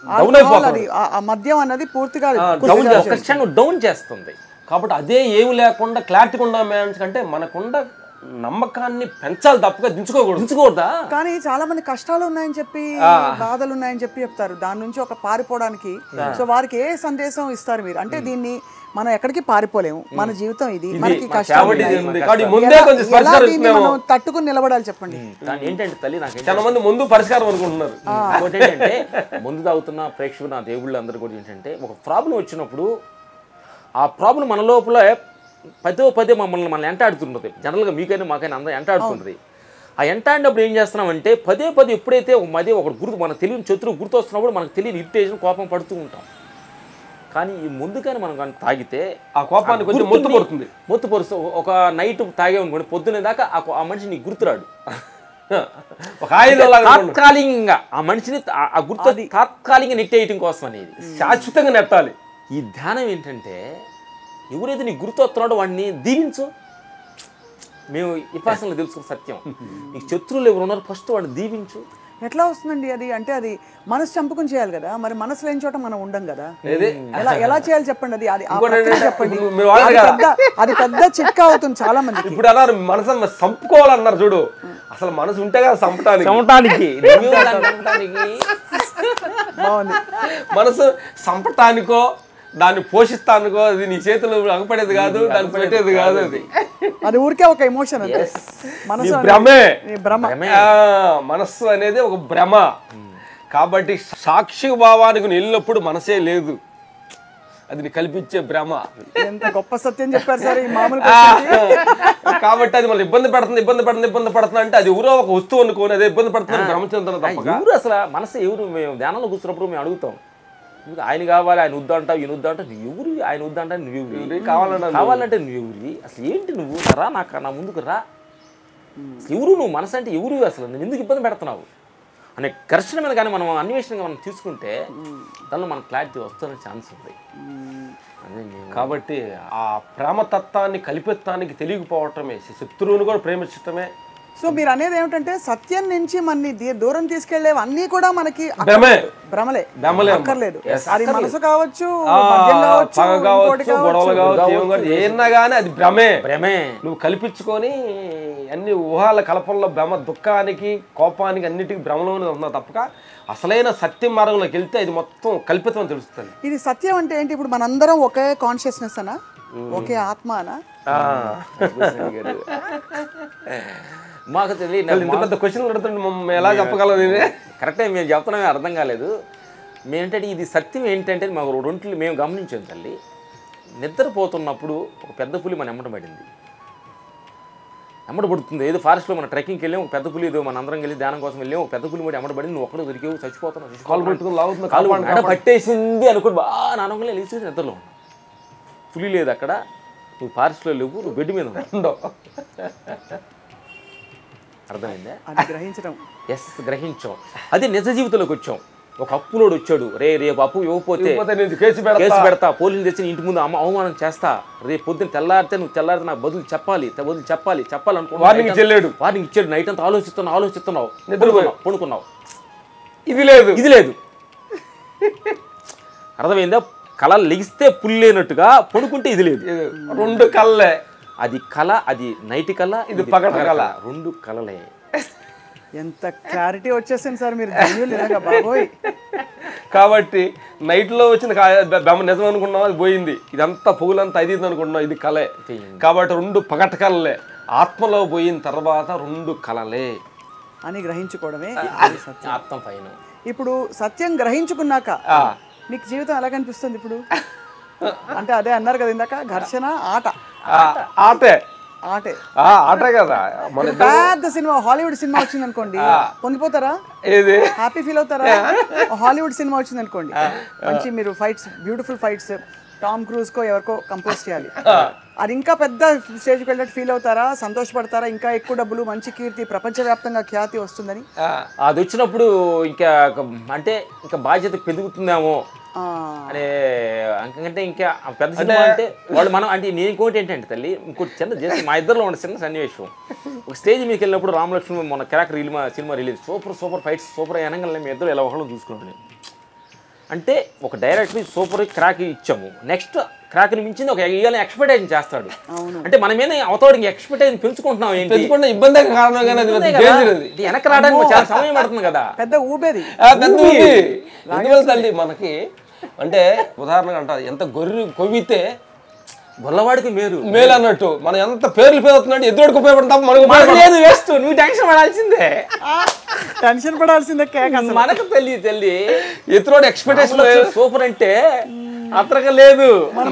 మద్యం అన్నది పూర్తిగా డౌన్ చేస్తుంది. కాబట్టి అదే ఏమి లేకుండా క్లారిటీగా ఉన్న మ్యాన్స్ కంటే మనకుండా నమ్మకాన్ని పెంచాలి తప్పగా దించుకోకూడదు దించుకోవద్దా. కానీ చాలా మంది కష్టాలు ఉన్నాయని చెప్పి బాధలు ఉన్నాయని చెప్పి చెప్తారు, దాని నుంచి ఒక పారిపోవడానికి. సో వారికి ఏ సందేశం ఇస్తారు మీరు? అంటే దీన్ని మనం ఎక్కడికి పారిపోలేము, మన జీవితం ఇది, మనకి మనం తట్టుకుని నిలబడాలి. చెప్పండి ఏంటంటే తల్లి నాకు చాలా మంది ముందు పరిష్కారం అనుకుంటున్నారు. ఏంటంటే ముందు తాగుతున్న ప్రేక్షకులు నా దేవుళ్ళు అందరూ కూడా ఏంటంటే ఒక ప్రాబ్లం వచ్చినప్పుడు ఆ ప్రాబ్లం మన లోపల పదే పదే మమ్మల్ని మనల్ని ఎంటాడుతుంటుంది. జనరల్గా మీకైనా మాకైనా అందరూ ఎంటాడుతుంటుంది. ఆ ఎంటాడినప్పుడు ఏం చేస్తున్నామంటే పదే పదే ఎప్పుడైతే ఒక మధ్య ఒక గుర్తు మన తెలియని శత్రువు గుర్తు వస్తున్నప్పుడు మనకు తెలియని ఇరిటేషన్, కోపం పడుతూ ఉంటాం. కానీ ఈ ముందుగానే మనం కానీ తాగితే ఆ కోపాన్ని కొంచెం మొత్తు పడుతుంది. మొత్తు పరుస్తూ ఒక నైట్ తాగే అనుకోండి, పొద్దునే దాకా ఆ మనిషి నీకు గుర్తురాడు. తాత్కాలికంగా ఆ మనిషిని ఆ గుర్తు తాత్కాలికంగా నెట్టేయటం కోసం అనేది శాశ్వతంగా నెట్టాలి. ఈ ధ్యానం ఏంటంటే ఎవరైతే నీకు గుర్తు వస్తున్నాడో వాడిని దీవించు. మేము విపాసనలో తెలుసుకున్న సత్యం, నీకు శత్రువులు ఎవరు ఉన్నారు ఫస్ట్ వాడిని దీవించు. ఎట్లా వస్తుందండి అది? అంటే అది మనసు చంపుకుని చేయాలి కదా, మరి మనసు లేని చోట మనం ఉండం కదా. ఎలా ఎలా చేయాలి చెప్పండి, అది అది చెప్పండి. అది పెద్ద చిట్కా అవుతుంది చాలా మంది. ఇప్పుడు అన్నారు మనసు చంపుకోవాలన్నారు చూడు, అసలు మనసు ఉంటే కదా చంపటానికి చంపటానికి బాగుంది. మనసు చంపటానికో దాన్ని పోషిస్తానుకో అది నీ చేతులు అగపడేది కాదు, దాన్ని పెట్టేది కాదు. అది అది ఊరికే ఒక ఎమోషన్, మనసు భ్రమే. భ్రమ, మనస్సు అనేది ఒక భ్రమ. కాబట్టి సాక్షి భావానికి వెళ్ళినప్పుడు మనసే లేదు. అది నీ కల్పించే భ్రమ. ఎంత గొప్ప సత్యం చెప్పారు సార్ ఈ మామూలు question కి. కాబట్టి అది మనం ఇబ్బంది పడుతుంది ఇబ్బంది పడుతుంది ఇబ్బంది పడుతుంది అంటే అది ఎవరో ఒక వస్తువు అనుకోని అదే ఇబ్బంది పడుతుంది భ్రమ చెందుతున్నా తప్ప ఎవరు అసలు మనసు ఎవరు? మేము ధ్యానంలో కూర్చున్నప్పుడు మేము అడుగుతాం, ఆయన కావాలి, ఆయన వద్దు అంటావు, ఈయన వద్దు అంటావు, నువ్వు ఎవరు? ఆయన వద్దు అంటే నువ్వు కావాలన్నా కావాలంటే నువ్వు ఎవరు? అసలు ఏంటి నువ్వు? రా నాకు నా ముందుకు రా. అసలు ఎవరు నువ్వు? మనసు అంటే ఎవరు? అసలు నువ్వు ఎందుకు ఇబ్బంది పెడుతున్నావు అనే ఘర్షణ మీద కానీ మనం అన్వేషణగా మనం తీసుకుంటే దానిలో మనకు క్లారిటీ వస్తున్న ఛాన్స్ ఉంది. కాబట్టి ఆ ప్రేమతత్వాన్ని కలిపెత్తానికి తెలియకపోవటమే, శత్రువుని కూడా ప్రేమించటమే. సో మీరు అనేది ఏమిటంటే సత్యం నుంచి మనని దీ- దూరం తీసుకెళ్లేవి అన్నీ కూడా మనకి అక్క- భ్రమే. భ్రమలే భ్రమలే. అక్కర్లేదు. Yes, అది మనసు కావచ్చు, ఆ, మద్యం కావచ్చు, పగ ఇంకోటి కావచ్చు, గొడవలు కావచ్చు. కావచ్చు, ఏం కావచ్చు, ఏమన్నా కానీ అది భ్రమే. భ్రమే. నువ్వు కల్పించుకొని అన్ని ఊహాల కల్పనలో భ్రమ, దుఃఖానికి కోపానికి అన్నిటికీ భ్రమలోనే ఉన్నావు తప్పక అసలైన సత్యం మార్గంలోకి వెళ్తే ఇది మొత్తం కల్పితం తెలుస్తుంది. ఇది సత్యం అంటే ఏంటి? ఇప్పుడు మనందరం ఒకే కాన్షియస్నెస్ అనా, ఒకే ఆత్మ అనా? మాకు తెలియదు. ఇంత పెద్ద క్వశ్చన్ అడుగుతుంటే మమ్మల్ని ఎలా చెప్పగలదు? కరెక్టే, మేము చెప్తున్నామే అర్థం కాలేదు. మేంటంటే ఇది సత్యం ఏంటంటే మాకు రెంట్లు మేము గమనించాం తల్లి. నిద్రపోతున్నప్పుడు ఒక పెద్ద పులి మన ఎమ్మట పడింది, ఎమ్మట పడుతుంది. ఏదో ఫారెస్ట్లో మన ట్రెక్కింగ్కి వెళ్ళాం, ఒక పెద్ద పులి ఏదో మన అందరం వెళ్ళి ధ్యానం కోసం వెళ్ళాం, ఒక పెద్ద పులి కూడా ఎమ్మట పడింది. నువ్వు ఒక్కడో దొరికేవు, చచ్చిపోతున్నావు, కాలు పట్టుకుని లాగుతున్నా, కాలు కాపాడు, మెడ పట్టేసింది అనుకుని బాగా నానొక్కలే లేచి నిద్రలో ఉన్నావు. పులి లేదు అక్కడ, నువ్వు ఫారెస్ట్లో లేవు, నువ్వు బెడ్ మీద ఉన్నావు. అర్థమైందా? అది గ్రహించడం. ఎస్, గ్రహించాం. అది నిజ జీవితంలోకి వచ్చాం. ఒక అప్పులోడు వచ్చాడు, రే రేపు అప్పు ఇవ్వకపోతే కేసు పెడతా, పోలీసులు తెచ్చి ఇంటి ముందు అమ్మ అవమానం చేస్తా, రేపు పొద్దున్న తెల్లారితే నువ్వు తెల్లారితే నాకు బదులు చెప్పాలి, బదులు చెప్పాలి చెప్పాలనుకున్నావు. వార్నింగ్ చెల్లాడు, వార్నింగ్ ఇచ్చాడు. నైట్ అంతా ఆలోచిస్తున్నావు ఆలోచిస్తున్నావు నిద్రపోయావు, పడుకున్నావు. ఇది లేదు ఇది లేదు అర్థమైందా? కళ లెగిస్తే పుల్లేనట్టుగా పడుకుంటే ఇది లేదు. రెండు కళ్ళే, అది కళ, అది నైట్ కళ, ఇది పగటి కళ. రెండు కళలే. ఎంత క్లారిటీ వచ్చేసింది సార్ మీరు జెన్యూన్ బాబోయ్. కాబట్టి నైట్లో వచ్చిన బెమ్మ నిజం అనుకున్నాం, అది పోయింది. ఇదంతా పొగులంతా అది ఇది అనుకుంటున్నాం, ఇది కళే. కాబట్టి రెండు పగటి కళలే. ఆత్మలో పోయిన తర్వాత రెండు కళలే అని గ్రహించుకోవడమే సత్యం. ఆత్మ పైన. ఇప్పుడు సత్యం గ్రహించుకున్నాక మీకు జీవితం ఎలా కనిపిస్తుంది ఇప్పుడు? అంటే అదే అన్నారు కదా ఇందాక, ఘర్షణ, ఆట. ఆటే ఆటే ఆటే కదా. మన పెద్ద సినిమా హాలీవుడ్ సినిమా వచ్చింది అనుకోండి, పొంగిపోతారా? ఏది హ్యాపీ ఫీల్ అవుతారా? హాలీవుడ్ సినిమా వచ్చింది అనుకోండి, మంచి మీరు fights, beautiful fights, Tom Cruise కో ఎవరికో కంపోజ్ చేయాలి, అది ఇంకా పెద్ద స్టేజ్కి వెళ్ళినట్టు ఫీల్ అవుతారా? సంతోషపడతారా? ఇంకా ఎక్కువ డబ్బులు, మంచి కీర్తి, ప్రపంచవ్యాప్తంగా ఖ్యాతి వస్తుందని? అది వచ్చినప్పుడు ఇంకా అంటే ఇంకా బాధ్యత పెరుగుతుందేమో అనే అంకంటే ఇంకా పెద్ద సినిమా అంటే వాళ్ళు మనం అంటే నేను ఇంకోటి ఏంటంటే తల్లి ఇంకోటి చిన్న చేసి మా ఇద్దరిలో ఉన్న చిన్న సన్నివేశం. ఒక స్టేజ్ మీకు వెళ్ళినప్పుడు రామలక్ష్మి మొన్న crack release cinema release, super super fights super అనగానే మీ ఇద్దరు ఎలా ఒకళ్ళు చూసుకున్నాను. అంటే ఒక డైరెక్టర్ సూపర్ క్రాక్ ఇచ్చాము, నెక్స్ట్ క్రాక్ని మించింది ఒక ఇవాళ ఎక్స్పెక్టేషన్ చేస్తాడు. అంటే మన మీద అవతోడు ఇంక ఎక్స్పెక్టేషన్ పెంచుకుంటున్నాం. ఏంటి ఇబ్బంది కారణం వెనక్కి రావడానికి చాలా సమయం పడుతుంది కదా, పెద్ద ఊబేది తల్లి మనకి. అంటే ఉదాహరణగా అంటారు, ఎంత గొర్రె కొవ్వితే గొల్లవాడికి మేలు మేలు అన్నట్టు మనం ఎంత పేర్లు పేరుతున్నాడు ఎదురుడికి ఉపయోగపడతాం, మనకు లేదు వేస్ట్. నువ్వు టెన్షన్ పడాల్సిందే, టెన్షన్ పడాల్సిందే. మనకు తెలియ తెలియ ఎదురోడు ఎక్స్పెక్టేషన్ సూపర్ అంటే అతరగా లేదు,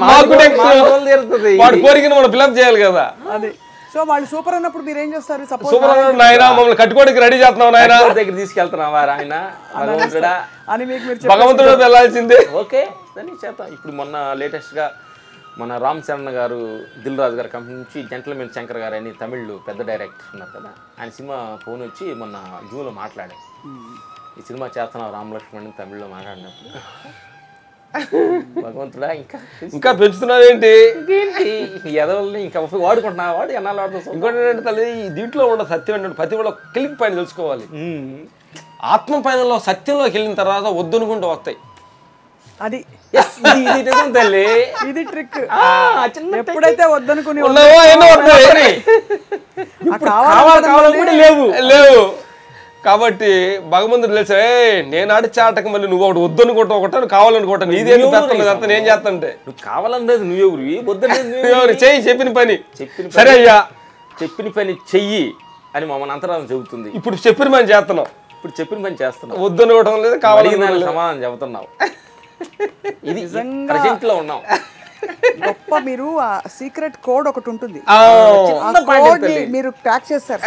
వాడు కోరికను మనం ఫిల్అప్ చేయాలి కదా. అది సో వాళ్ళు సూపర్ అన్నప్పుడు మీరు ఏం చేస్తారు? సపోజ్ సూపర్ నాయన మమ్మల్ని కట్టుకోవడానికి రెడీ చేస్తున్నావు నాయన, దగ్గర తీసుకెళ్తున్నావా ఆయన భగవంతుడా అని మీకు మీరు భగవంతుడు వెళ్ళాల్సిందే. ఓకే దాన్ని చేద్దాం. ఇప్పుడు మొన్న లేటెస్ట్గా మన రామ్ చరణ్ గారు దిల్ రాజు గారి కంపెనీ నుంచి జెంటల్మెన్ శంకర్ గారు అని తమిళ్ పెద్ద డైరెక్టర్ ఉన్నారు కదా, ఆయన సినిమా ఫోన్ వచ్చి మొన్న జూలో మాట్లాడే, ఈ సినిమా చేస్తున్నావు రామలక్ష్మణ్ అని తమిళ్లో మాట్లాడినప్పుడు భగవంతుడా ఇంకా ఇంకా పెంచుతున్నావు ఏంటి ఎదవల్ని ఇంకా వాడుకుంటున్నావు, వాడు ఎన్నాళ్ళు వాడుతావు. ఇంకోటి ఏంటంటే తల్లి దీంట్లో ఉన్న సత్యం ఏంటంటే ప్రతి వాళ్ళ క్లిక్ పైన తెలుసుకోవాలి. ఆత్మ పైనలో సత్యంలోకి వెళ్ళిన తర్వాత వద్దనుకుంటూ వస్తాయి. అది తల్లి ఇది ట్రిక్. ఎప్పుడైతే వద్దనుకుని ఉన్నావో ఎన్నో వస్తాయి, లేవు లేవు. కాబట్టి భగవంతుడు తెలిసే నేను ఆడిచే ఆటకు మళ్ళీ నువ్వు ఒకటి వద్దనుకుంటా ఒకటి కావాలనుకుంటా, నీదేమి పెత్తలేదు అంతా నేను చేస్తాంటే నువ్వు కావాలనేది నువ్వెవరు, వద్దనేది చెయ్యి చెప్పిన పని చెప్పిన సరే అయ్యా చెప్పిన పని చెయ్యి అని మమ్మల్ని అంతరాలు చెబుతుంది. ఇప్పుడు చెప్పిన పని చేస్తున్నావు, ఇప్పుడు చెప్పిన పని చేస్తున్నావు, వద్దనుకోవటం లేదు కావాలని సమాధానం చెబుతున్నావు. ఇది ప్రజెంట్ లో ఉన్నాం. గొప్ప మీరు ఆ సీక్రెట్ కోడ్ ఒకటి ఉంటుంది, చిన్న ఆ point కోడ్ ని తల్లి. మీరు ట్యాక్ చేస్తారు.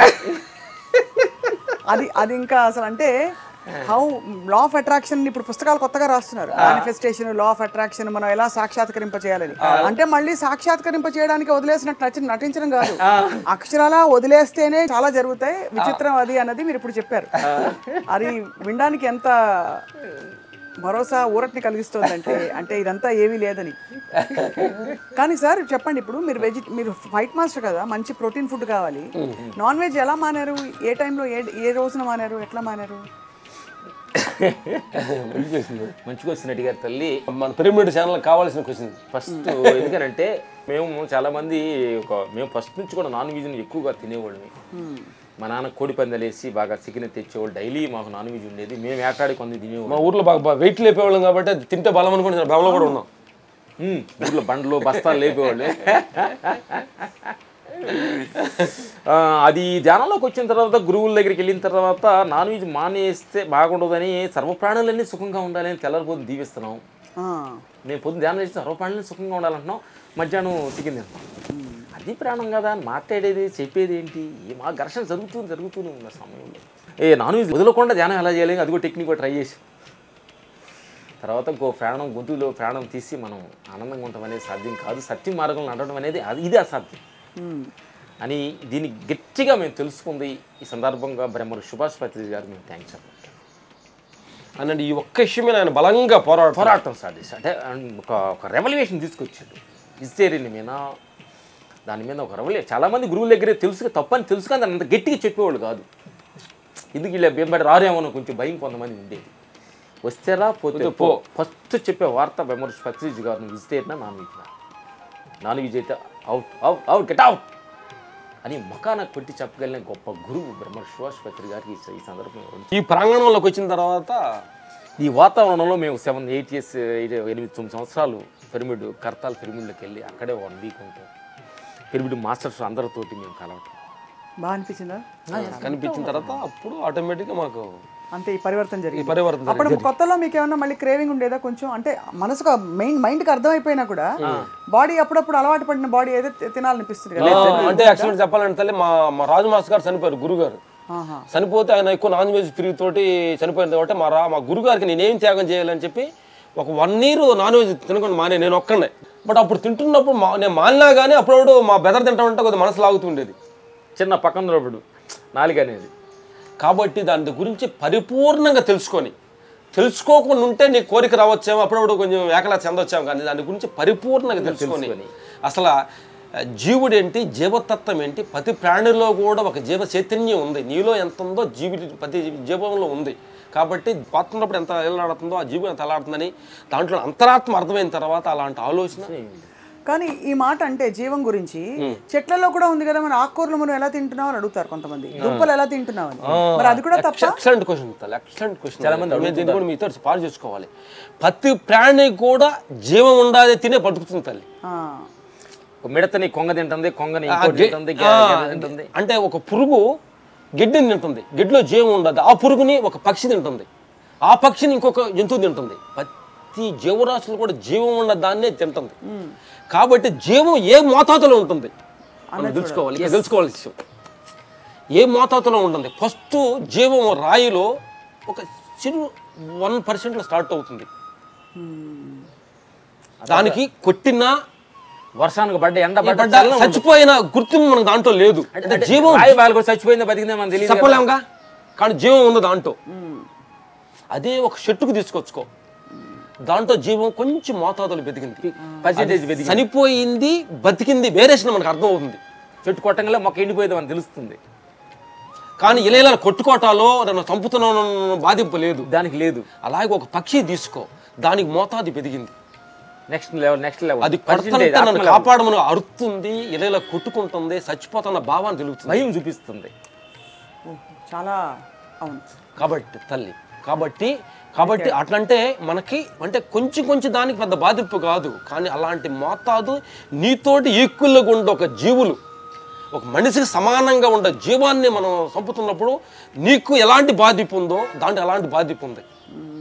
అది అది ఇంకా అసలు అంటే హౌ లా ఆఫ్ అట్రాక్షన్ ఇప్పుడు పుస్తకాలు కొత్తగా రాస్తున్నారు. మేనిఫెస్టేషన్, లా ఆఫ్ అట్రాక్షన్ మనం ఎలా సాక్షాత్కరింప చేయాలని. అంటే మళ్ళీ సాక్షాత్కరింప చేయడానికి వదిలేసినట్టు నటి- నటించడం కాదు, అక్షరాలా వదిలేస్తేనే చాలా జరుగుతాయి. విచిత్రం అది అన్నది మీరు ఇప్పుడు చెప్పారు. అది వినడానికి ఎంత భరోసా ఊరట్ని కలిగిస్తుందంటే అంటే ఇదంతా ఏమీ లేదని. కానీ సార్ చెప్పండి, ఇప్పుడు మీరు వెజి మీరు ఫైట్ మాస్టర్ కదా, మంచి ప్రోటీన్ ఫుడ్ కావాలి. నాన్ వెజ్ ఎలా మానారు? ఏ టైంలో ఏ ఏ రోజున మానారు? ఎట్లా మానారు? మంచి క్వశ్చన్ అడిగారు తల్లి. మన పిరమిడ్ ఛానల్ కావాల్సిన క్వశ్చన్ ఫస్ట్ ఎందుకనంటే మేము చాలా మంది ఒక మేము ఫస్ట్ నుంచి కూడా నాన్ వెజ్ని ఎక్కువగా తినేవాళ్ళమి. మా నాన్న కోడి పందాలు వేసి బాగా చికెన్ తెచ్చేవాళ్ళు, డైలీ మాకు నాన్ వెజ్ ఉండేది. మేము వేటాడి కొంత తినేవాళ్ళం. మా ఊర్లో బాగా వెయిట్ లేపేవాళ్ళం కాబట్టి అది తింటే బలం అనుకుంటున్నాం, బలంలో కూడా ఉన్నాం. ఊర్లో బండ్లు బస్తాలు లేపేవాళ్ళు. అది ధ్యానంలోకి వచ్చిన తర్వాత, గురువుల దగ్గరికి వెళ్ళిన తర్వాత నాన్ వెజ్ మానేస్తే బాగుండదని, సర్వప్రాణులన్నీ సుఖంగా ఉండాలని తెల్లరిపోతుంది దీవిస్తున్నాం. మేము పొద్దున ధ్యానం చేస్తే సర్వప్రాణులన్నీ సుఖంగా ఉండాలంటున్నాం, మధ్యాహ్నం చికెన్ తింటున్నాం. అది ప్రాణం కదా అని మాట్లాడేది చెప్పేది ఏంటి? మా ఘర్షణ జరుగుతూ జరుగుతూనే ఉన్న సమయంలో ఏ నాన్ వెజ్ వదలకుండా ధ్యానం ఎలా చేయాలి, అది కూడా టెక్నిక్ కూడా ట్రై చేసి తర్వాత ఇంకో ప్రాణం గొంతులో ప్రాణం తీసి మనం ఆనందంగా ఉండటం అనేది సాధ్యం కాదు. సత్యం మార్గంలో నడవడం అనేది అది ఇది అసాధ్యం అని దీన్ని గట్టిగా మేము తెలుసుకుంది. ఈ సందర్భంగా బ్రహ్మరు సుభాష్ పత్రిజీ గారు మేము థ్యాంక్స్ చెప్పాలి. అనండి ఈ ఒక్క విషయమే ఆయన బలంగా పోరాడు పోరాటం స్టార్ట్ చేసి అంటే ఒక ఒక రెవల్యూషన్ తీసుకొచ్చాడు వెజిటేరియన్ మీద. దాని మీద ఒక రెవల్యూషన్. చాలామంది గురువుల దగ్గరే తెలుసు తప్పని తెలుసు కానీ దాన్ని అంత గట్టిగా చెప్పేవాళ్ళు కాదు. ఎందుకు ఇలా బెంబడి రారేమో కొంచెం భయం కొంతమంది ఉండేది. వస్తేరా పోతే పో. ఫస్ట్ చెప్పే వార్త బ్రహ్మరు పత్రిజీ గారు vegetarian non veg non veg అయితే out out out get out అని మకాన కొట్టి చెప్పగలిగిన గొప్ప గురువు బ్రహ్మరు సుభాష్ పత్రి గారికి ఈ సందర్భంగా ఈ ప్రాంగణంలోకి వచ్చిన తర్వాత ఈ వాతావరణంలో మేము సెవెన్ ఎయిట్ ఇయర్స్ ఎనిమిది తొమ్మిది సంవత్సరాలు పిరమిడ్ కర్తాల్ పిరమిడ్లోకి వెళ్ళి అక్కడే వన్ వీక్ ఉంటాం. పిరమిడ్ మాస్టర్స్ అందరితోటి మేము కలవటం బాగా అనిపించిందా? కనిపించిన తర్వాత అప్పుడు ఆటోమేటిక్గా మాకు అంతే ఈ పరివర్తన జరిగింది. పరివర్తన అప్పుడు కొత్తలో మీకు ఏమన్నా మళ్ళీ క్రేవింగ్ ఉండేదా కొంచెం? అంటే మనసుకు మెయిన్ మైండ్కి అర్థమైపోయినా కూడా బాడీ అప్పుడప్పుడు అలవాటు పడిన బాడీ ఏదో తినాలనిపిస్తుంది కదా. అంటే యాక్చువల్గా చెప్పాలంటే తల్లి మా మా రాజు మాస్టర్ గారు చనిపోయారు, గురుగారు చనిపోతే ఆయన ఎక్కువ నాన్ వెజ్ ఫ్రీ తోటి చనిపోయింది కాబట్టి మా రా మా గురుగారికి నేనేం త్యాగం చేయాలని చెప్పి ఒక వన్ ఇయర్ నాన్ వెజ్ తినకుండా మానే నేను ఒక్కడే. బట్ అప్పుడు తింటున్నప్పుడు మా నేను మానినా కానీ అప్పుడప్పుడు మా బెదర్ తింటా ఉంటే కొద్దిగా మనసు లాగుతుండేది, చిన్న పక్కన నాలుగు అనేది. కాబట్టి దాని గురించి పరిపూర్ణంగా తెలుసుకొని తెలుసుకోకుండా ఉంటే నీ కోరిక రావచ్చేమో, అప్పుడప్పుడు కొంచెం ఏకలా చెందొచ్చాము, కానీ దాని గురించి పరిపూర్ణంగా తెలుసుకొని అసలు జీవుడు ఏంటి, జీవతత్వం ఏంటి, ప్రతి ప్రాణిలో కూడా ఒక జీవ చైతన్యం ఉంది, నీలో ఎంత ఉందో జీవి ప్రతి జీవంలో ఉంది. కాబట్టి పాత్రన్నప్పుడు ఎంత ఎలాడుతుందో ఆ జీవం ఎంత ఎలాడుతుందని దాంట్లో అంతరాత్మ అర్థమైన తర్వాత అలాంటి ఆలోచన. కానీ ఈ మాట అంటే జీవం గురించి చెట్లలో కూడా ఉంది కదా, మన ఆకుకూరలు మనం ఎలా తింటున్నాం అని అడుగుతారు కొంతమంది, దుంపలు ఎలా తింటున్నాం అని. మరి అది కూడా తప్ప? Excellent question, excellent question. చాలా మంది దీన్ని కూడా మీతో పాటు చేసుకోవాలి. ప్రతి ప్రాణి కూడా జీవం ఉండాలి, తినే బతుకుతుంది తల్లి. మిడతని కొంగ తింటుంది, కొంగని తింటుంది. అంటే ఒక పురుగు గిడ్డిని తింటుంది, గిడ్డిలో జీవం ఉండదు. ఆ పురుగుని ఒక పక్షి తింటుంది, ఆ పక్షిని ఇంకొక జంతువు తింటుంది. ప్రతి జీవరాశులు కూడా జీవం ఉన్న దాన్నే తింటుంది. కాబట్టి జీవం ఏ మోతాదులో ఉంటుంది తెలుసుకోవాలి, తెలుసుకోవాలి విషయం ఏ మోతాదులో ఉంటుంది. ఫస్ట్ జీవం రాయిలో ఒక చిరు వన్ పర్సెంట్లో స్టార్ట్ అవుతుంది. దానికి కొట్టిన వర్షానికి పడ్డ ఎండ పడ్డ చచ్చిపోయిన గుర్తింపు మనకు దాంట్లో లేదు. జీవం చచ్చిపోయిందో బతికిందో మనం తెలియదు చెప్పలేముగా, కానీ జీవం ఉంది దాంట్లో. అదే ఒక చెట్టుకు తీసుకొచ్చుకో, దాంట్లో జీవం కొంచెం మోతాదులు బతికింది, చనిపోయింది బతికింది వేరేసిన మనకు అర్థం అవుతుంది. చెట్టు కొట్టంగా మొక్క ఎండిపోయేది మనకు తెలుస్తుంది. కానీ ఇలా ఇలా కొట్టుకోటాలో నన్ను చంపుతున్న బాధింపు లేదు, దానికి లేదు. అలాగే ఒక పక్షి తీసుకో, దానికి మోతాదు పెరిగింది, నెక్స్ట్ లెవెల్ నెక్స్ట్ లెవెల్ అది నన్ను కాపాడమని అరుస్తుంది, ఇలా ఇలా కొట్టుకుంటుంది, చచ్చిపోతున్న భావాన్ని తెలుగుతుంది, భయం చూపిస్తుంది. చాలా అవును. కాబట్టి తల్లి కాబట్టి కాబట్టి అట్లంటే మనకి అంటే కొంచెం కొంచెం దానికి పెద్ద బాధింపు కాదు, కానీ అలాంటి మోతాదు నీతోటి ఈక్వల్గా ఉండే ఒక జీవులు, ఒక మనిషికి సమానంగా ఉండే జీవాన్ని మనం చంపుతున్నప్పుడు నీకు ఎలాంటి బాధింపు ఉందో దాంట్లో ఎలాంటి బాధింపు ఉంది.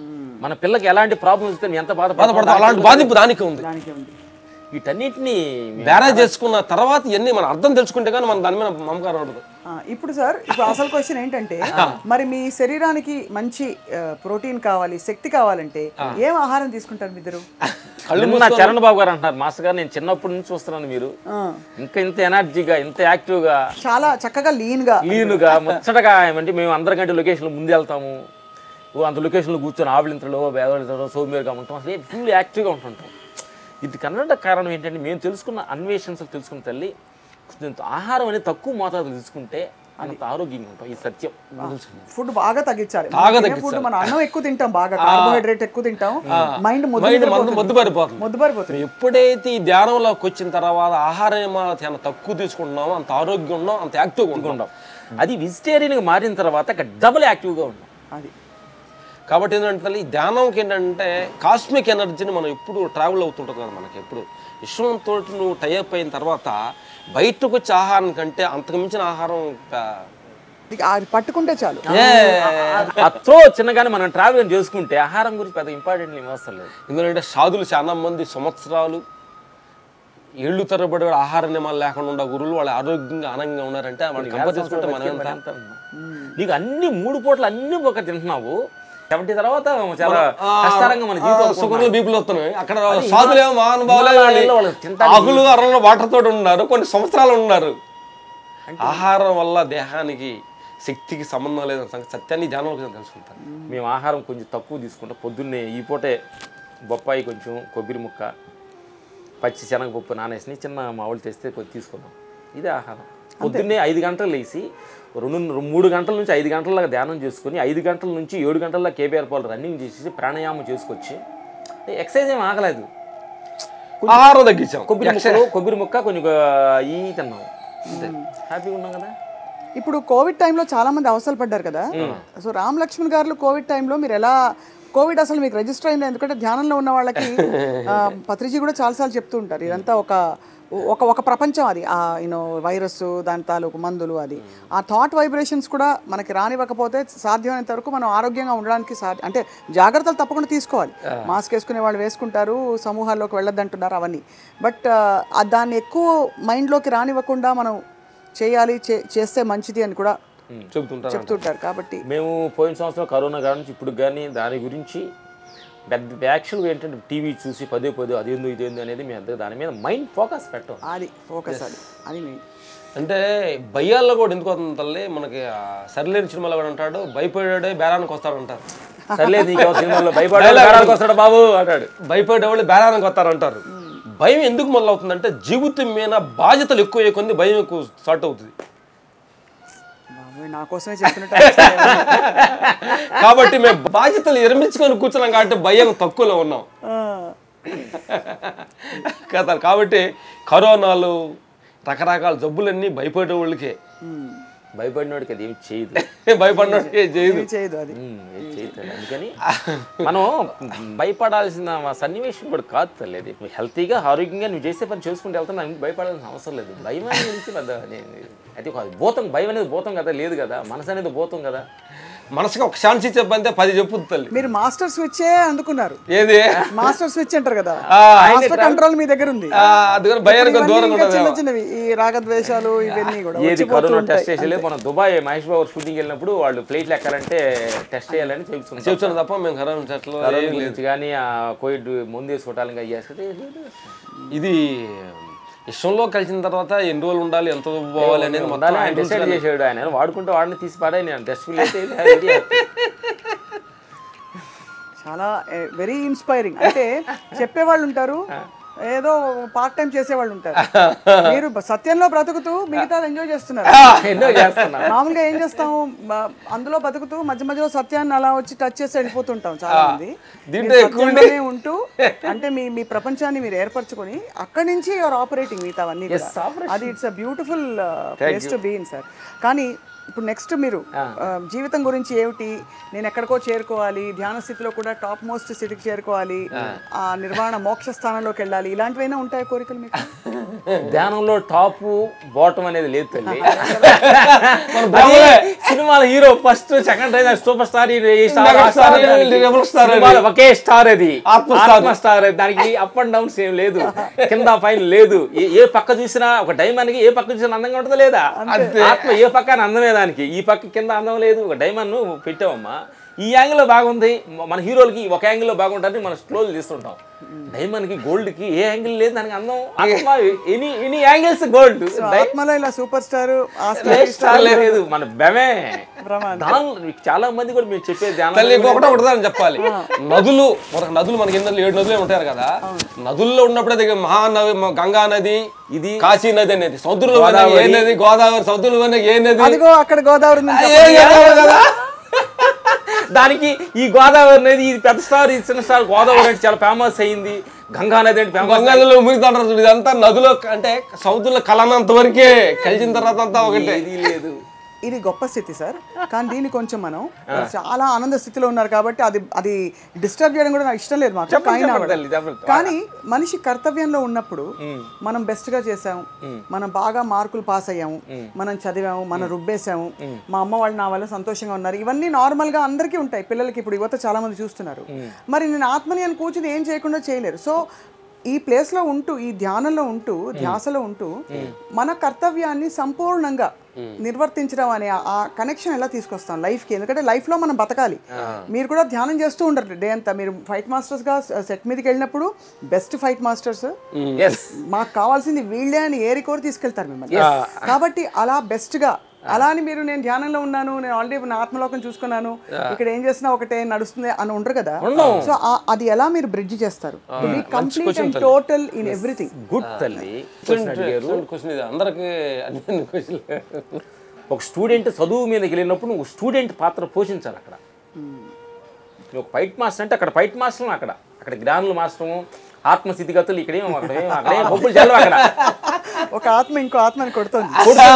మన పిల్లకి ఎలాంటి ప్రాబ్లమ్స్ వస్తే ఎంత బాధపడతాం, అలాంటి బాధింపు దానికి ఉంది. దానికే ఉంది. వీటన్నిటిని బ్యారేజ్ చేసుకున్న తర్వాత ఇవన్నీ మనం అర్థం తెలుసుకుంటే కానీ మన దాని మీద మమకారం ఉండదు. ఆ, ఇప్పుడు సార్ ఇప్పుడు అసలు క్వశ్చన్ ఏంటంటే మరి మీ శరీరానికి మంచి ప్రోటీన్ కావాలి, శక్తి కావాలంటే ఏం ఆహారం తీసుకుంటారు ఇద్దరు? నిన్న చరణ్ బాబు గారు అంటున్నారు, మాస్టర్ గారు నేను చిన్నప్పటి నుంచి చూస్తున్నాను మీరు ఇంకా ఇంత ఎనర్జీగా ఇంత యాక్టివ్గా చాలా చక్కగా లీన్ గా లీనుగా ముచ్చటగా ఏమంటే మేము అందరికంటే లొకేషన్లో ముందు వెళ్తాము, అంత లొకేషన్లో కూర్చొని ఆవిలింతలో వేదలింతలో సోమేరుగా ఉంటాం, అసలు ఫుల్ యాక్టివ్గా ఉంటుంటాం. ఇది కన్నడ కారణం ఏంటంటే మేము తెలుసుకున్న అన్వేషణలు తెలుసుకున్న తల్లి ఆహారం అనేది తక్కువ మోతాదులు తీసుకుంటే అంత ఆరోగ్యంగా ఉంటాం. ఈ సత్యం. ఫుడ్ బాగా తగ్గించాలి. ఫుడ్ మన అన్నం ఎక్కువ తింటాం, బాగా కార్బోహైడ్రేట్ ఎక్కువ తింటాం, మైండ్ మొద్దుబారిపోతుంది మొద్దుబారిపోతుంది. ఎప్పుడైతే ఈ ధ్యానంలోకి వచ్చిన తర్వాత ఆహారం చాలా తక్కువ తీసుకుంటున్నామో అంత ఆరోగ్యం ఉన్నాం, అంత యాక్టివ్గా ఉంటాం. అది వెజిటేరియన్గా మారిన తర్వాత డబుల్ యాక్టివ్గా ఉంటాం. అది కాబట్టి ఏంటంటే ఈ ధ్యానంకి ఏంటంటే కాస్మిక్ ఎనర్జీని మనం ఎప్పుడు ట్రావెల్ అవుతుంటుంది కదా, మనకి ఎప్పుడు విశ్వంతో నువ్వు టైఅప్ అయిన తర్వాత బయటకు వచ్చే ఆహారం కంటే అంతకు మించిన ఆహారం పట్టుకుంటే చాలు. అతో చిన్నగానే మనం ట్రావెల్ చేసుకుంటే ఆహారం గురించి పెద్ద ఇంపార్టెంట్ ఏం అవసరం లేదు. ఎందుకంటే సాధులు చాలా మంది సంవత్సరాలు ఏళ్ళు తరబడి ఆహార నియమాలు లేకుండా ఉన్న గురువులు వాళ్ళు ఆరోగ్యంగా ఆనందంగా ఉన్నారంటే వాళ్ళు కంపేర్ చేసుకుంటే మనం ఎంత. నీకు అన్ని మూడు పూటలు అన్ని ఒక తింటున్నావు, సెవెంటీ తర్వాత చాలా కష్టంగా మన జీవితం షుగర్లు బీపీలు వస్తున్నాయి. అక్కడ సాధులేమో మహానుభావులు ఆకులు అరలో వాటర్ తోటి ఉన్నారు, కొన్ని సంవత్సరాలు ఉన్నారు. ఆహారం వల్ల దేహానికి శక్తికి సంబంధం లేదని సంగతి సత్యాన్ని ధ్యానంలో తెలుసుకుంటాను. మేము ఆహారం కొంచెం తక్కువ తీసుకుంటాం. పొద్దున్నే ఈ పూటే బొప్పాయి కొంచెం, కొబ్బరి ముక్క, పచ్చి శనగపప్పు నానేసి చిన్న మావులు తెస్తే కొద్ది తీసుకున్నాం. ఇదే ఆహారం. పొద్దున్నే ఐదు గంటలు లేచి రెండు మూడు గంటల నుంచి ఐదు గంటల ధ్యానం చేసుకుని ఐదు గంటల నుంచి ఏడు గంటల కేబీఆర్ పాలు రన్నింగ్ చేసేసి ప్రాణాయామం చేసుకొచ్చి ఎక్సర్సైజ్ ఏం ఆగలేదు, ఆహారం తగ్గించాం. కొబ్బరి ముక్కలు కొబ్బరి ముక్క కొంచెం ఈ తిన్నాం, హ్యాపీగా ఉన్నాం కదా. ఇప్పుడు కోవిడ్ టైంలో చాలా మంది అవసరాలు పడ్డారు కదా, సో రామ్ లక్ష్మణ్ గారు కోవిడ్ టైంలో మీరు ఎలా కోవిడ్ అసలు మీకు రిజిస్టర్ అయింది? ఎందుకంటే ధ్యానంలో ఉన్న వాళ్ళకి పత్రిజీ కూడా చాలాసార్లు చెప్తూ ఉంటారు ఇదంతా ఒక ఒక ఒక ప్రపంచం, అది యూనో వైరస్ దాని తాలూకు మందులు, అది ఆ థాట్ వైబ్రేషన్స్ కూడా మనకి రానివ్వకపోతే సాధ్యమైనంత వరకు మనం ఆరోగ్యంగా ఉండడానికి సాధ్య అంటే జాగ్రత్తలు తప్పకుండా తీసుకోవాలి. మాస్క్ వేసుకునే వాళ్ళు వేసుకుంటారు, సమూహాల్లోకి వెళ్ళొద్దంటున్నారు అవన్నీ, బట్ దాన్ని ఎక్కువ మైండ్లోకి రానివ్వకుండా మనం చేయాలి, చేస్తే మంచిది అని కూడా చెప్తుంటారు చెప్తుంటారు. కాబట్టి మేము పోయిన సంవత్సరం కరోనా కాడ నుంచి ఇప్పుడు కానీ దాని గురించి పెద్ద యాక్చువల్గా ఏంటంటే టీవీ చూసి పదే పదే అదేందో ఇదేందో అనేది మేము అంతే దాని మీద మైండ్ ఫోకస్ పెట్టాం. అది ఫోకస్ అది అది మెయిన్. అంటే భయాల్లో కూడా ఎందుకు వస్తుంది తల్లి, మనకి సరిలేని సినిమాలో కూడా అంటాడు భయపడే బేరానికి వస్తాడు అంటారు. సర్లేదు నీకు సినిమాలో భయపడే వస్తాడు బాబు అంటాడు, భయపడేవాళ్ళు బేరానికి వస్తారంటారు. భయం ఎందుకు మొదలవుతుందంటే జీవితం మీద బాధ్యతలు ఎక్కువ కొంది భయం ఎక్కువ స్టార్ట్ అవుతుంది. నా కోసమే చెప్తున్నట్టు కాబట్టి మేము బాధ్యతలు నిర్మించుకొని కూర్చున్నాం కాబట్టి భయం తక్కువలో ఉన్నాం కదా. కాబట్టి కరోనాలు రకరకాల జబ్బులన్నీ భయపడే వాళ్ళకే, భయపడినోడికి అది ఏమి చేయదు, భయపడినోడికి చేయదు చేయదు అది చేయదు. అందుకని మనం భయపడాల్సిన సన్నివేశం కూడా కాదు తల్లేదు. హెల్తీగా ఆరోగ్యంగా నువ్వు చేసే పని చేసుకుంటూ వెళ్తున్నా భయపడాల్సిన అవసరం లేదు. భయం గురించి పెద్ద అది భూతం, భయం అనేది భూతం కదా, లేదు కదా, మనసు అనేది భూతం కదా. మనసుకి ఒక ఛాన్స్ చెప్పంతే పది చెప్పుద్ది తల్లి. మీరు మాస్టర్ స్విచ్చే అందుకున్నారు, ఏది మాస్టర్ స్విచ్ అంటారు కదా, మాస్టర్ కంట్రోల్ మీ దగ్గర ఉంది. చిన్న చిన్నవి ఈ రాగద్వేషాలు ఇవన్నీ కూడా ఏది కరోనా టెస్ట్ చేసేలే. మనం దుబాయ్ మహేష్ బాబు షూటింగ్ వెళ్ళినప్పుడు వాళ్ళు ఫ్లైట్లు ఎక్కాలంటే టెస్ట్ చేయాలని చెప్తున్నారు చెప్తున్నారు తప్ప మేము కరోనా టెస్ట్లో గురించి కానీ ఆ కోవిడ్ ముందు వేసుకోవటానికి అయ్యేస్తే ఇది ఇష్టంలో కలిసిన తర్వాత ఎన్ని రోజులు ఉండాలి, ఎంత పోవాలి అనేది మొత్తం ఆయన డిసైడ్ చేసాడు. ఆయన వాడుకుంటే వాడిని తీసి పడాయి. నేను డస్ట్బిన్ అయితే చాలా వెరీ ఇన్స్పైరింగ్. అంటే చెప్పేవాళ్ళు ఉంటారు, ఏదో పార్ట్ టైం చేసేవాళ్ళు ఉంటారు. మీరు సత్యంలో బ్రతుకుతూ మిగతా ఎంజాయ్ చేస్తున్నారు. ఎంజాయ్ చేస్తున్నారు. మామూలుగా ఏం చేస్తాము, అందులో బతుకుతూ మధ్య మధ్యలో సత్యాన్ని అలా వచ్చి టచ్ చేసి వెళ్ళిపోతుంటాం చాలా మంది. సత్యంలోనే ఉంటూ అంటే మీ మీ ప్రపంచాన్ని మీరు ఏర్పరచుకొని అక్కడి నుంచి యువర్ ఆపరేటింగ్ మిగతావన్నీ కూడా. అది it's a beautiful place to be in sir. కానీ ఇప్పుడు నెక్స్ట్ మీరు ఆ, జీవితం గురించి ఏమిటి, నేను ఎక్కడికో చేరుకోవాలి, ధ్యాన స్థితిలో కూడా టాప్ మోస్ట్ స్థితికి చేరుకోవాలి, ఆ నిర్వాణ మోక్ష స్థానంలోకి వెళ్ళాలి, ఇలాంటివైనా ఉంటాయి కోరికలు మీకు? ధ్యానంలో టాప్ బాటం అనేది లేదు తల్లి. సినిమాల hero first second rise super star ఒకే స్టార్, అది ఆత్మ స్టార్. దానికి అప్ అండ్ డౌన్స్ ఏం లేదు, కింద పైన లేదు. ఏ పక్క చూసినా ఒక డైమండ్ కి ఏ పక్క చూసినా అందంగా ఉంటుందా లేదా? ఆత్మ ఏ పక్క అందమే, దానికి ఈ పక్క కింద అందం లేదు. ఒక డైమండ్ నువ్వు పెట్టావమ్మా, ఈ యాంగిల్లో బాగుంది, మన హీరోలకి ఒక యాంగిల్లో బాగుంటుంది, మనం క్లోజ్ తీస్తుంటాం. డైమండ్ కి గోల్డ్ కి ఏ యాంగిల్ లేదు, దానికి అందం ఆత్మ ఎనీ ఎనీ యాంగిల్స్ గోల్డ్. ఆత్మలో ఇలా సూపర్ స్టార్ స్టార్ లేదు, మన బెమే. చాలా మంది కూడా మీరు చెప్పేది ఒకటే ఒకటిదని చెప్పాలి. నదులు మనకు నదులు మనకి ఎన్ని ఏడు నదులే ఉంటారు కదా, నదుల్లో ఉన్నప్పుడే దగ్గర మహానది గంగా నది, ఇది కాశీ నది అనేది, సముద్రంలో ఏ నది గోదావరి, సముద్రంలో ఏ నది, అదిగో అక్కడ గోదావరి కదా. దానికి ఈ గోదావరి నది, ఇది పెద్ద స్టార్, ఇది చిన్న స్టార్. గోదావరి అంటే చాలా ఫేమస్ అయింది, గంగా నది అంటే ఫేమస్. గంగా నదిలో మునిగుతుంటారు, ఇదంతా నదిలో అంటే సముద్రంలో కలనంత వరకే, కలిసిన తర్వాత అంతా ఒకటే. ఇది లేదు, ఇది గొప్ప స్థితి సార్. కానీ దీన్ని కొంచెం మనం చాలా ఆనంద స్థితిలో ఉన్నారు కాబట్టి అది అది డిస్టర్బ్ చేయడం కూడా నాకు ఇష్టం లేదు మాకు. కానీ మనిషి కర్తవ్యంలో ఉన్నప్పుడు మనం బెస్ట్ గా చేసాము, మనం బాగా మార్కులు పాస్ అయ్యాము, మనం చదివాము, మనం రుబ్బేసాము, మా అమ్మ వాళ్ళు నా వల్ల సంతోషంగా ఉన్నారు, ఇవన్నీ నార్మల్ గా అందరికీ ఉంటాయి. పిల్లలకి ఇప్పుడు యువత చాలా మంది చూస్తున్నారు. మరి నేను ఆత్మని అని కూర్చుని ఏం చేయకుండా చేయలేరు. సో ఈ ప్లేస్లో ఉంటూ, ఈ ధ్యానంలో ఉంటూ, ధ్యాసలో ఉంటూ మన కర్తవ్యాన్ని సంపూర్ణంగా నిర్వర్తించడం అనే ఆ కనెక్షన్ ఎలా తీసుకొస్తాం లైఫ్కి? ఎందుకంటే లైఫ్లో మనం బతకాలి. మీరు కూడా ధ్యానం చేస్తూ ఉంటారు డే అంతా. మీరు ఫైట్ మాస్టర్స్గా సెట్ మీదకి వెళ్ళినప్పుడు బెస్ట్ ఫైట్ మాస్టర్స్, మాకు కావాల్సింది వీళ్ళే అని ఏరి కోరి తీసుకెళ్తారు మిమ్మల్ని. కాబట్టి అలా బెస్ట్గా, అలా అని మీరు నేను ధ్యానంలో ఉన్నాను, నేను ఆల్రెడీ నా ఆత్మలోకం చూసుకున్నాను, ఇక్కడ ఏం చేసినా ఒకటే నడుస్తుంది అని ఉండరు కదా. సో అది ఎలా మీరు బ్రిడ్జ్ చేస్తారు? Complete and total in everything. Good తల్లి. అందరికి ఒక స్టూడెంట్ చదువు మీదకి వెళ్ళినప్పుడు నువ్వు స్టూడెంట్ పాత్ర పోషించాలి. అక్కడ నువ్వు ఫైట్ మాస్టర్ అంటే అక్కడ ఫైట్ మాస్టర్, అక్కడ అక్కడ జ్ఞానులు మాస్టరు, ఆత్మస్థితిగతులు ఇక్కడేమో అక్కడేమో అక్కడేం హొప్పులు చల్లవు. అక్కడ ఒక ఆత్మ ఇంకో ఆత్మని కొడుతుంది.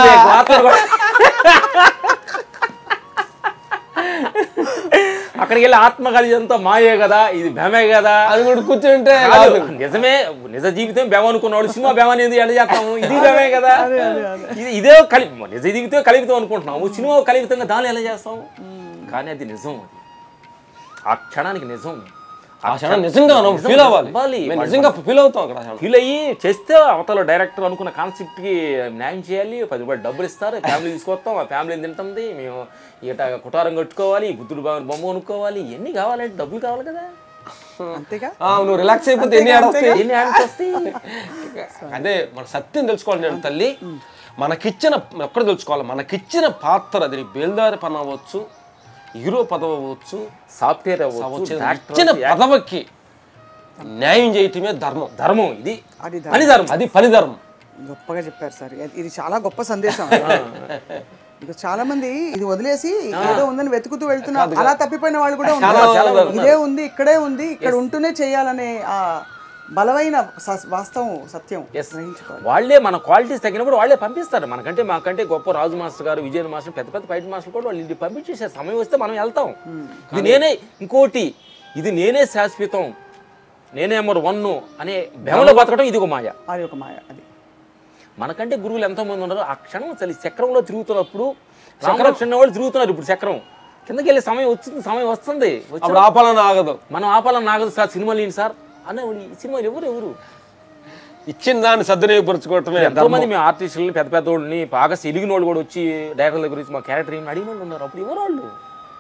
అక్కడికి వెళ్ళి ఆత్మ కదా, ఇదంతా మాయే కదా, ఇది భ్రమే కదా, అది కూడా కూర్చుంటే నిజమే. నిజ జీవితం భ్రమ అనుకున్నవాడు సినిమా భ్రమ అనేది ఎలా చేస్తాము? ఇది భ్రమే కదా, ఇది ఇదే కలి నిజ జీవితం కలిపితం అనుకుంటున్నాము, సినిమా కలిపితంగా దాన్ని ఎలా చేస్తాము? కానీ అది నిజం, అది ఆ క్షణానికి నిజం. ఆ క్షణం నిజంగా ఫీల్ అవ్వాలి, నిజంగా ఫీల్ అవుతాం. అక్కడ ఫీల్ అయ్యి చేస్తే అవతల డైరెక్టర్ అనుకున్న కాన్సెప్ట్ కి న్యాయం చేయాలి, పది రూపాయలు డబ్బులు ఇస్తారు, ఫ్యామిలీ తీసుకొస్తాం, ఆ ఫ్యామిలీని తింటుంది, మేము ఇట కుటారం కట్టుకోవాలి, బుద్ధుడు బొమ్మ కొనుక్కోవాలి, ఇవన్నీ కావాలంటే డబ్బులు కావాలి కదా. అంతేగా, నువ్వు రిలాక్స్ అయిపోతే ఎన్ని ఆడొస్తాయి, ఎన్ని ఆడొస్తాయి. అదే మన సత్యం తెలుసుకోవాలి తల్లి. మనకిచ్చిన ఎక్కడ తెలుసుకోవాలి, మనకిచ్చిన పాత్ర, అది బేల్దారి పని అవ్వచ్చు, హీరో పదవి అవ్వచ్చు, సాఫ్ట్వేర్ అవ్వచ్చు, ఇచ్చిన పదవికి న్యాయం చేయటమే ధర్మం. ధర్మం ఇది, అది పని ధర్మం, అది పని ధర్మం. గొప్పగా చెప్పారు సార్. ఇది చాలా గొప్ప సందేశం. ఇక చాలా మంది ఇది వదిలేసి ఏదో ఉందని వెతుకుతూ వెళ్తున్నారు. అలా తప్పిపోయిన వాళ్ళు కూడా ఉన్నారు. ఇదే ఉంది, ఇక్కడే ఉంది, ఇక్కడ ఉంటూనే చేయాలనే ఆ బలమైన వాస్తవం, సత్యం గ్రహించుకోవాలి. వాళ్ళే మన క్వాలిటీస్ తగ్గినప్పుడు వాళ్ళే పంపిస్తారు. మనకంటే మాకంటే గొప్ప రాజు మాస్టర్ గారు, విజయన్ మాస్టర్, పెద్ద పెద్ద ఫైట్ మాస్టర్ కూడా వాళ్ళు ఇది పంపించేసే సమయం వస్తే మనం వెళ్తాం. ఇది నేనే, ఇంకోటి ఇది నేనే శాశ్వతం, నేనే నెంబర్ వన్ అనే భ్రమలో బతకడం ఇది ఒక మాయ. అది ఒక మాయ. అది మనకంటే గురువులు ఎంతోమంది ఉన్నారు. ఆ క్షణం చలి చక్రంలో తిరుగుతున్నప్పుడు చక్రం చిన్న వాళ్ళు తిరుగుతున్నారు. ఇప్పుడు చక్రం కిందకి వెళ్ళే సమయం వచ్చింది, సమయం వస్తుంది, ఆపాలని ఆగదు, మనం ఆపాలని ఆగదు సార్. సినిమా లేని సార్ అన్న సినిమాలు ఎవరు ఎవరు ఇచ్చిన దాన్ని సద్వినియోగపరచుకోవటమే. ఎంతోమంది మేము ఆర్టిస్టులని, పెద్ద పెద్ద వాళ్ళని, బాగా ఎలిగిన వాళ్ళు కూడా వచ్చి డైరెక్టర్ల గురించి మా క్యారెక్టర్ ఏమి అడిగిన వాళ్ళు ఉన్నారు. అప్పుడు ఎవరు వాళ్ళు?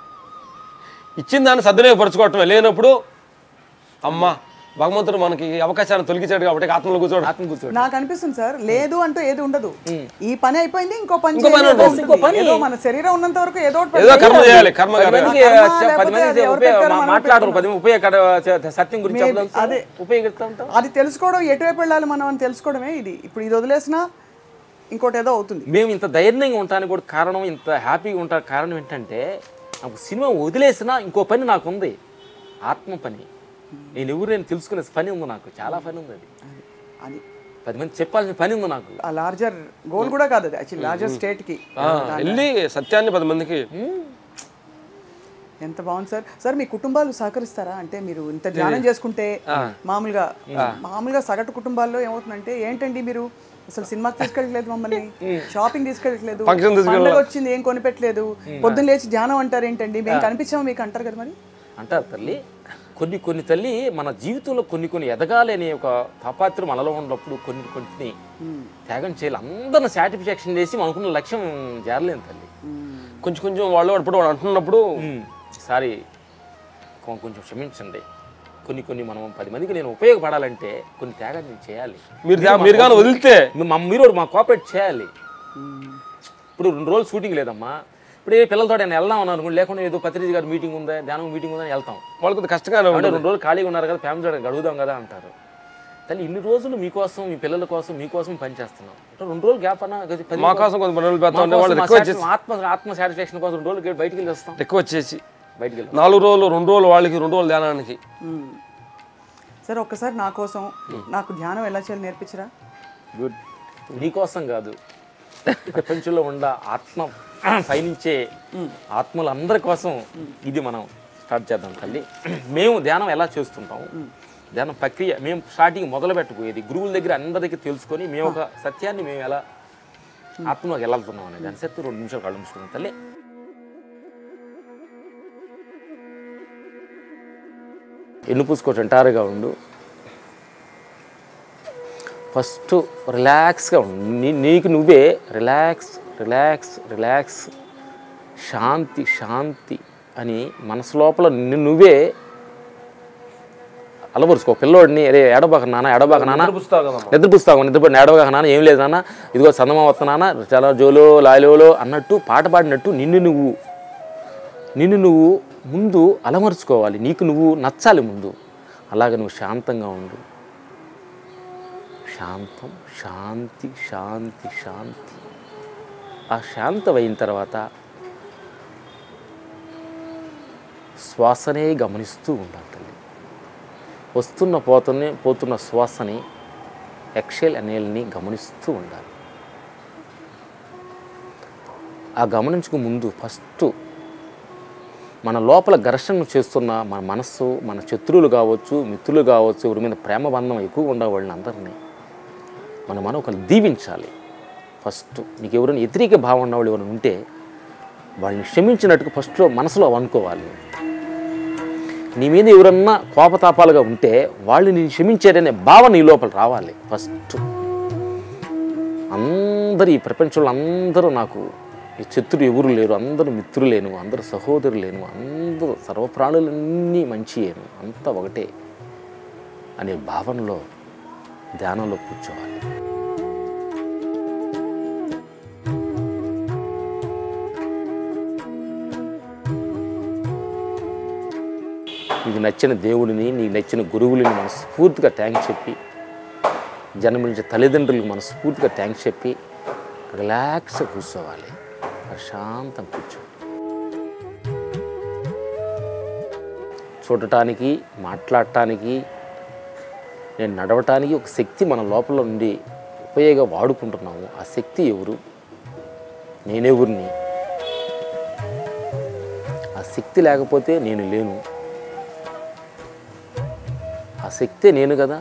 ఇచ్చిన దాన్ని సద్వినియోగపరచుకోవటమే. లేనప్పుడు అమ్మ భగవంతుడు మనకి అవకాశాన్ని తొలగించాడు కాబట్టి ఆత్మలో కూర్చోడు, ఆత్మ కూర్చోడు. నాకు అనిపిస్తుంది సార్, లేదు అంటూ ఏది ఉండదు. ఈ పని అయిపోయింది, ఇంకో పని, మన శరీరం ఉన్నంత వరకు ఏదో కర్మ చేయాలి. కర్మ మాట్లాడరు, సత్యం గురించి అదే ఉపయోగిస్తూ ఉంటాం. అది తెలుసుకోవడం, ఎటువైపు వెళ్ళాలి మనం అని తెలుసుకోవడమే ఇది. ఇప్పుడు ఇది వదిలేసినా ఇంకోటి ఏదో అవుతుంది. మేము ఇంత ధైర్యంగా ఉండడానికి కూడా కారణం, ఇంత హ్యాపీగా ఉండడానికి కారణం ఏంటంటే, నాకు సినిమా వదిలేసినా ఇంకో పని నాకు ఉంది, ఆత్మ పని. నేను ఎవరు నేను తెలుసుకునే పని ఉంది, నాకు చాలా పని ఉంది. అది అది పది మంది చెప్పాల్సిన పని ఉంది నాకు. ఆ లార్జర్ గోల్ కూడా కాదు అది, యాక్చువల్లీ లార్జర్ స్టేట్కి వెళ్ళి సత్యాన్ని పది మందికి. ఎంత బాగుంది సార్. సార్ మీ కుటుంబాలు సహకరిస్తారా? అంటే మీరు ఇంత ధ్యానం చేసుకుంటే మామూలుగా మామూలుగా సగటు కుటుంబాల్లో ఏమవుతుందంటే, ఏంటండి మీరు అసలు సినిమాకి తీసుకెళ్ళట్లేదు, మమ్మల్ని షాపింగ్ తీసుకెళ్ళట్లేదు, పండుగ వచ్చింది ఏం కొనిపెట్టలేదు, పొద్దున్న లేచి ధ్యానం అంటారు ఏంటండి, మేము కనిపించాము మీకు అంటారు కదా. మరి అంటారు తల్లి. కొన్ని కొన్ని తల్లి మన జీవితంలో కొన్ని కొన్ని ఎదగాలి అనే ఒక తాపాత్రం మనలో ఉన్నప్పుడు కొన్ని కొన్ని త్యాగం చేయాలి. అందరిని సాటిస్ఫాక్షన్ చేసి మనకున్న లక్ష్యం చేరలేను తల్లి. కొంచెం కొంచెం వాళ్ళు అప్పుడు వాడు అంటున్నప్పుడు సారీ కొంచెం క్షమించండి, కొన్ని కొన్ని మనం పది మందికి నేను ఉపయోగపడాలంటే కొన్ని త్యాగాలు నేను చేయాలి. మీరు మీరు కానీ వదిలితే మీరు మా కోఆపరేట్ చేయాలి. ఇప్పుడు రెండు రోజులు షూటింగ్ లేదమ్మా, ఇప్పుడు ఏ పిల్లలతో నేను వెళ్దాం అని అనుకోండి, లేకుండా ఏదో పత్రిక గారు మీటింగ్ ఉందా, ధ్యానం మీటింగ్ ఉందని వెళ్తాం. వాళ్ళకి కష్టంగా అంటే రెండు రోజులు ఖాళీగా ఉన్నారు కదా, ఫ్యామిలీ గడుగుదాం కదా అంటారు. తల్లి ఇన్ని రోజులు మీకోసం మీ పిల్లల కోసం మీకోసం పనిచేస్తున్నాం, రెండు రోజులు గ్యాప్ అన్నా మా కోసం ఆత్మ ఆత్మ సాటిస్ఫాక్షన్ కోసం రెండు రోజులు బయటికి వెళ్ళి వస్తాం. ఎక్కువ వచ్చేసి బయటికి వెళ్ళి నాలుగు రోజులు రెండు రోజులు వాళ్ళకి రెండు రోజులు ధ్యానానికి. సార్ ఒక్కసారి నా కోసం నాకు ధ్యానం ఎలా చేయాలి నేర్పించరా? గుడ్. నీకోసం కాదు, ప్రపంచంలో ఉన్న ఆత్మ పయనించే ఆత్మలందరి కోసం ఇది మనం స్టార్ట్ చేద్దాం తల్లి. మేము ధ్యానం ఎలా చేస్తుంటాం, ధ్యానం ప్రక్రియ మేము స్టార్టింగ్ మొదలు పెట్టబోయేది గురువుల దగ్గర అందరి దగ్గర తెలుసుకొని మేము ఒక సత్యాన్ని మేము ఎలా ఆత్మలోకి వెళ్ళాలుతున్నాం అనేది దాని సేపు రెండు నిమిషాలు కళ్ళు మూసుకున్నాం తల్లి. ఎన్ను పూసుకోవచ్చు అంటారుగా ఉండు. ఫస్ట్ రిలాక్స్గా ఉండు, నీ నీకు నువ్వే రిలాక్స్ రిలాక్స్ రిలాక్స్ శాంతి శాంతి అని మనసు లోపల నిన్ను నువ్వే అలవరుచుకో. పిల్లోడిని అరే ఎడబాక నాన్న ఎడబాక నాన్న నిద్రపుస్తావు నిద్రపడి ఎడబాక నాన్న ఏం లేదు నాన్న ఇదిగో సందమా వస్తున్నానా చాలా జోలో లాలోలో అన్నట్టు పాట పాడినట్టు నిన్ను నువ్వు నిన్ను నువ్వు ముందు అలమరుచుకోవాలి. నీకు నువ్వు నచ్చాలి ముందు. అలాగే నువ్వు శాంతంగా ఉండు. శాంతం శాంతి శాంతి శాంతి. ఆ శాంతమైన తర్వాత శ్వాసనే గమనిస్తూ ఉండాలి. వస్తున్న పోతున్న పోతున్న శ్వాసని ఎక్సెల్ అనేల్ని గమనిస్తూ ఉండాలి. ఆ గమనించుకు ముందు ఫస్ట్ మన లోపల ఘర్షణ చేస్తున్న మన మనస్సు, మన శత్రువులు కావచ్చు, మిత్రులు కావచ్చు, ఎవరి మీద ప్రేమ బంధం ఎక్కువ ఉండే వాళ్ళని అందరినీ మనం మనం ఒకరు దీవించాలి. ఫస్ట్ నీకు ఎవరైనా వ్యతిరేక భావం ఉన్నవాళ్ళు ఎవరైనా ఉంటే వాళ్ళని క్షమించినట్టుగా ఫస్ట్లో మనసులో అనుకోవాలి. నీ మీద ఎవరన్నా కోపతాపాలుగా ఉంటే వాళ్ళు నేను క్షమించారనే భావన నీ లోపల రావాలి. ఫస్ట్ అందరు ఈ ప్రపంచంలో అందరూ నాకు ఈ శత్రులు ఎవరు లేరు, అందరూ మిత్రులేను, అందరూ సహోదరులేను, అందరూ సర్వప్రాణులన్నీ మంచియేను, అంతా ఒకటే అనే భావనలో ధ్యానంలో కూర్చోవాలి. నీకు నచ్చిన దేవుడిని, నీకు నచ్చిన గురువులని మనస్ఫూర్తిగా థ్యాంక్స్ చెప్పి, జన్మించే తల్లిదండ్రులకు మనస్ఫూర్తిగా థ్యాంక్స్ చెప్పి రిలాక్స్గా కూర్చోవాలి. ప్రశాంతం కూర్చో. చూడటానికి, మాట్లాడటానికి, నేను నడవటానికి ఒక శక్తి మన లోపల నుండి ఉపయోగ వాడుకుంటున్నాము. ఆ శక్తి ఎవరు? నేనెవరిని? ఆ శక్తి లేకపోతే నేను లేను. ఆ శక్తే నేను కదా.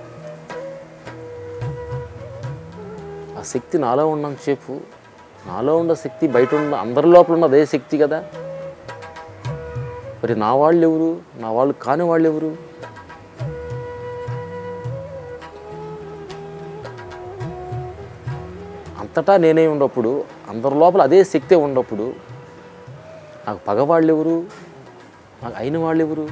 ఆ శక్తి నాలో ఉన్నాను చెప్పు. నాలో ఉన్న శక్తి బయట ఉన్న అందరి లోపల ఉన్న అదే శక్తి కదా. మరి నా వాళ్ళు ఎవరు? నా వాళ్ళు కాని వాళ్ళు ఎవరు? అంతటా నేనే ఉన్నప్పుడు, అందరి లోపల అదే శక్తే ఉన్నప్పుడు నాకు పగవాళ్ళు ఎవరు? నాకు అయిన వాళ్ళు ఎవరు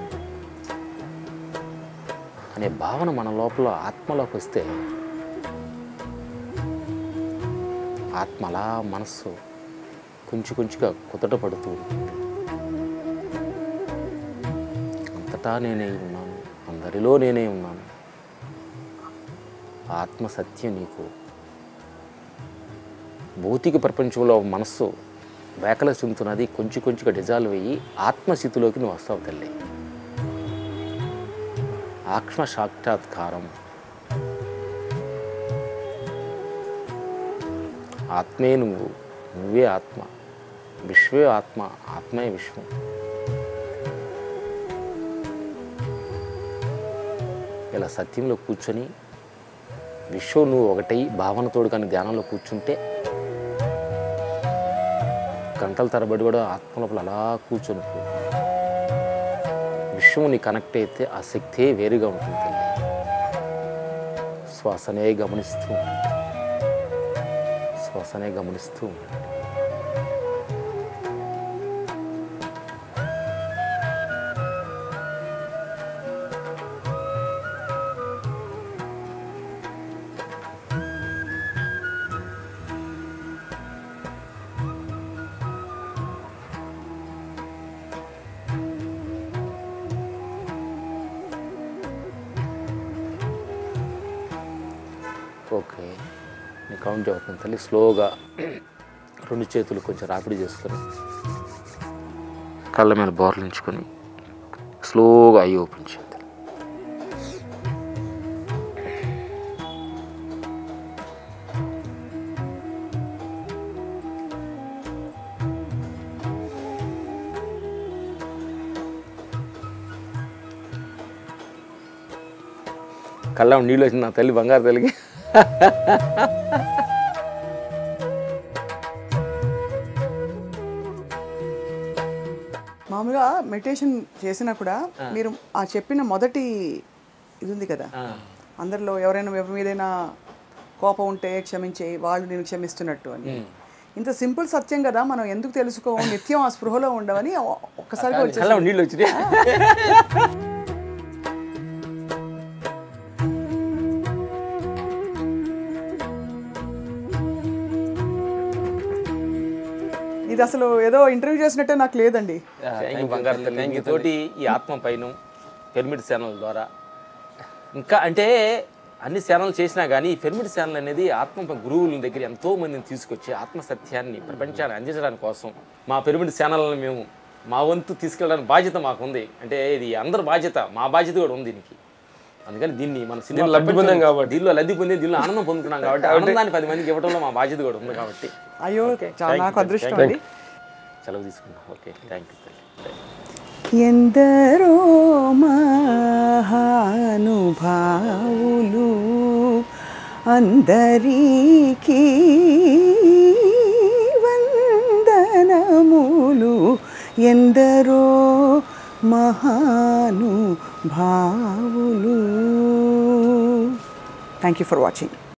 అనే భావన మన లోపల ఆత్మలోకి వస్తే ఆత్మ అలా మనస్సు కొంచెం కొంచెంగా కుదట పడుతూ ఉంటుంది. అంతటా నేనే ఉన్నాను, అందరిలో నేనే ఉన్నాను. ఆత్మ సత్యం నీకు. భౌతిక ప్రపంచంలో మనస్సు వేకల చెందుతున్నది, కొంచెం కొంచెంగా డిజాల్వ్ అయ్యి ఆత్మస్థితిలోకి నువ్వు వస్తావు తల్లి. ఆత్మ సాక్షాత్కారం ఆత్మే నువ్వు, నువ్వే ఆత్మ, విశ్వే ఆత్మ, ఆత్మే విశ్వం. ఇలా సత్యంలో కూర్చొని విశ్వం నువ్వు ఒకటై భావనతోడు కానీ ధ్యానంలో కూర్చుంటే గంటల తరబడి కూడా ఆత్మ లోపల అలా కూర్చొని పో. విశ్వం నీ కనెక్ట్ అయితే ఆ శక్తే వేరుగా ఉంటుంది తల్లి. శ్వాసనే గమనిస్తూ ఉండండి, శ్వాసనే గమనిస్తూ ఉండండి. ఓకే, నీ కౌంట్ అవుతుంది తల్లి. స్లోగా రెండు చేతులు కొంచెం రాపిడి చేసుకొని కళ్ళ మీద బోర్లించుకొని స్లోగా ఐ ఓపెన్ చేయాలి. కళ్ళ నీళ్ళు వచ్చింది నా తల్లి, బంగారు తల్లికి. మామూలుగా మెడిటేషన్ చేసినా కూడా మీరు ఆ చెప్పిన మొదటి ఇది ఉంది కదా, అందరిలో ఎవరైనా ఎవరి మీదైనా కోపం ఉంటే క్షమించే, వాళ్ళు నేను క్షమిస్తున్నట్టు అని. ఇంత సింపుల్ సత్యం కదా, మనం ఎందుకు తెలుసుకోము, నిత్యం ఆ స్పృహలో ఉండవని ఒక్కసారిగా వచ్చేసి కళ్ళ నీళ్ళు వచ్చినాయి. ఇది అసలు ఏదో ఇంటర్వ్యూ చేసినట్టే నాకు లేదండి. బంగారు తల్లి తోటి ఈ ఆత్మ పైన పిరమిడ్ ఛానల్ ద్వారా ఇంకా అంటే అన్ని ఛానల్ చేసినా కానీ ఈ పిరమిడ్ ఛానల్ అనేది ఆత్మ గురువుల దగ్గర ఎంతో మందిని తీసుకొచ్చి ఆత్మ సత్యాన్ని ప్రపంచాన్ని అందించడానికి కోసం మా పిరమిడ్ ఛానల్ని మేము మా వంతు తీసుకెళ్ళడానికి బాధ్యత మాకు ఉంది. అంటే ఇది అందరి బాధ్యత, మా బాధ్యత కూడా ఉంది దీనికి. అందుకని దీన్ని మన సినిమా లబ్ధి పొందాం కాబట్టి, దీనిలో లబ్ధి పొంది దీనిలో ఆనందం పొందుతున్నాం కాబట్టి ఆనందాన్ని పది మందికి ఇవ్వడంలో మా బాధ్యత కూడా ఉంది కాబట్టి. అయ్యో చాలా నాకు అదృష్టం అండి. సెలవు తీసుకున్నాం. Okay, thank you. ఎందరో మహానుభావులు అందరికీ వందనములు, ఎందరో మహానుభావులు. Thank you for watching.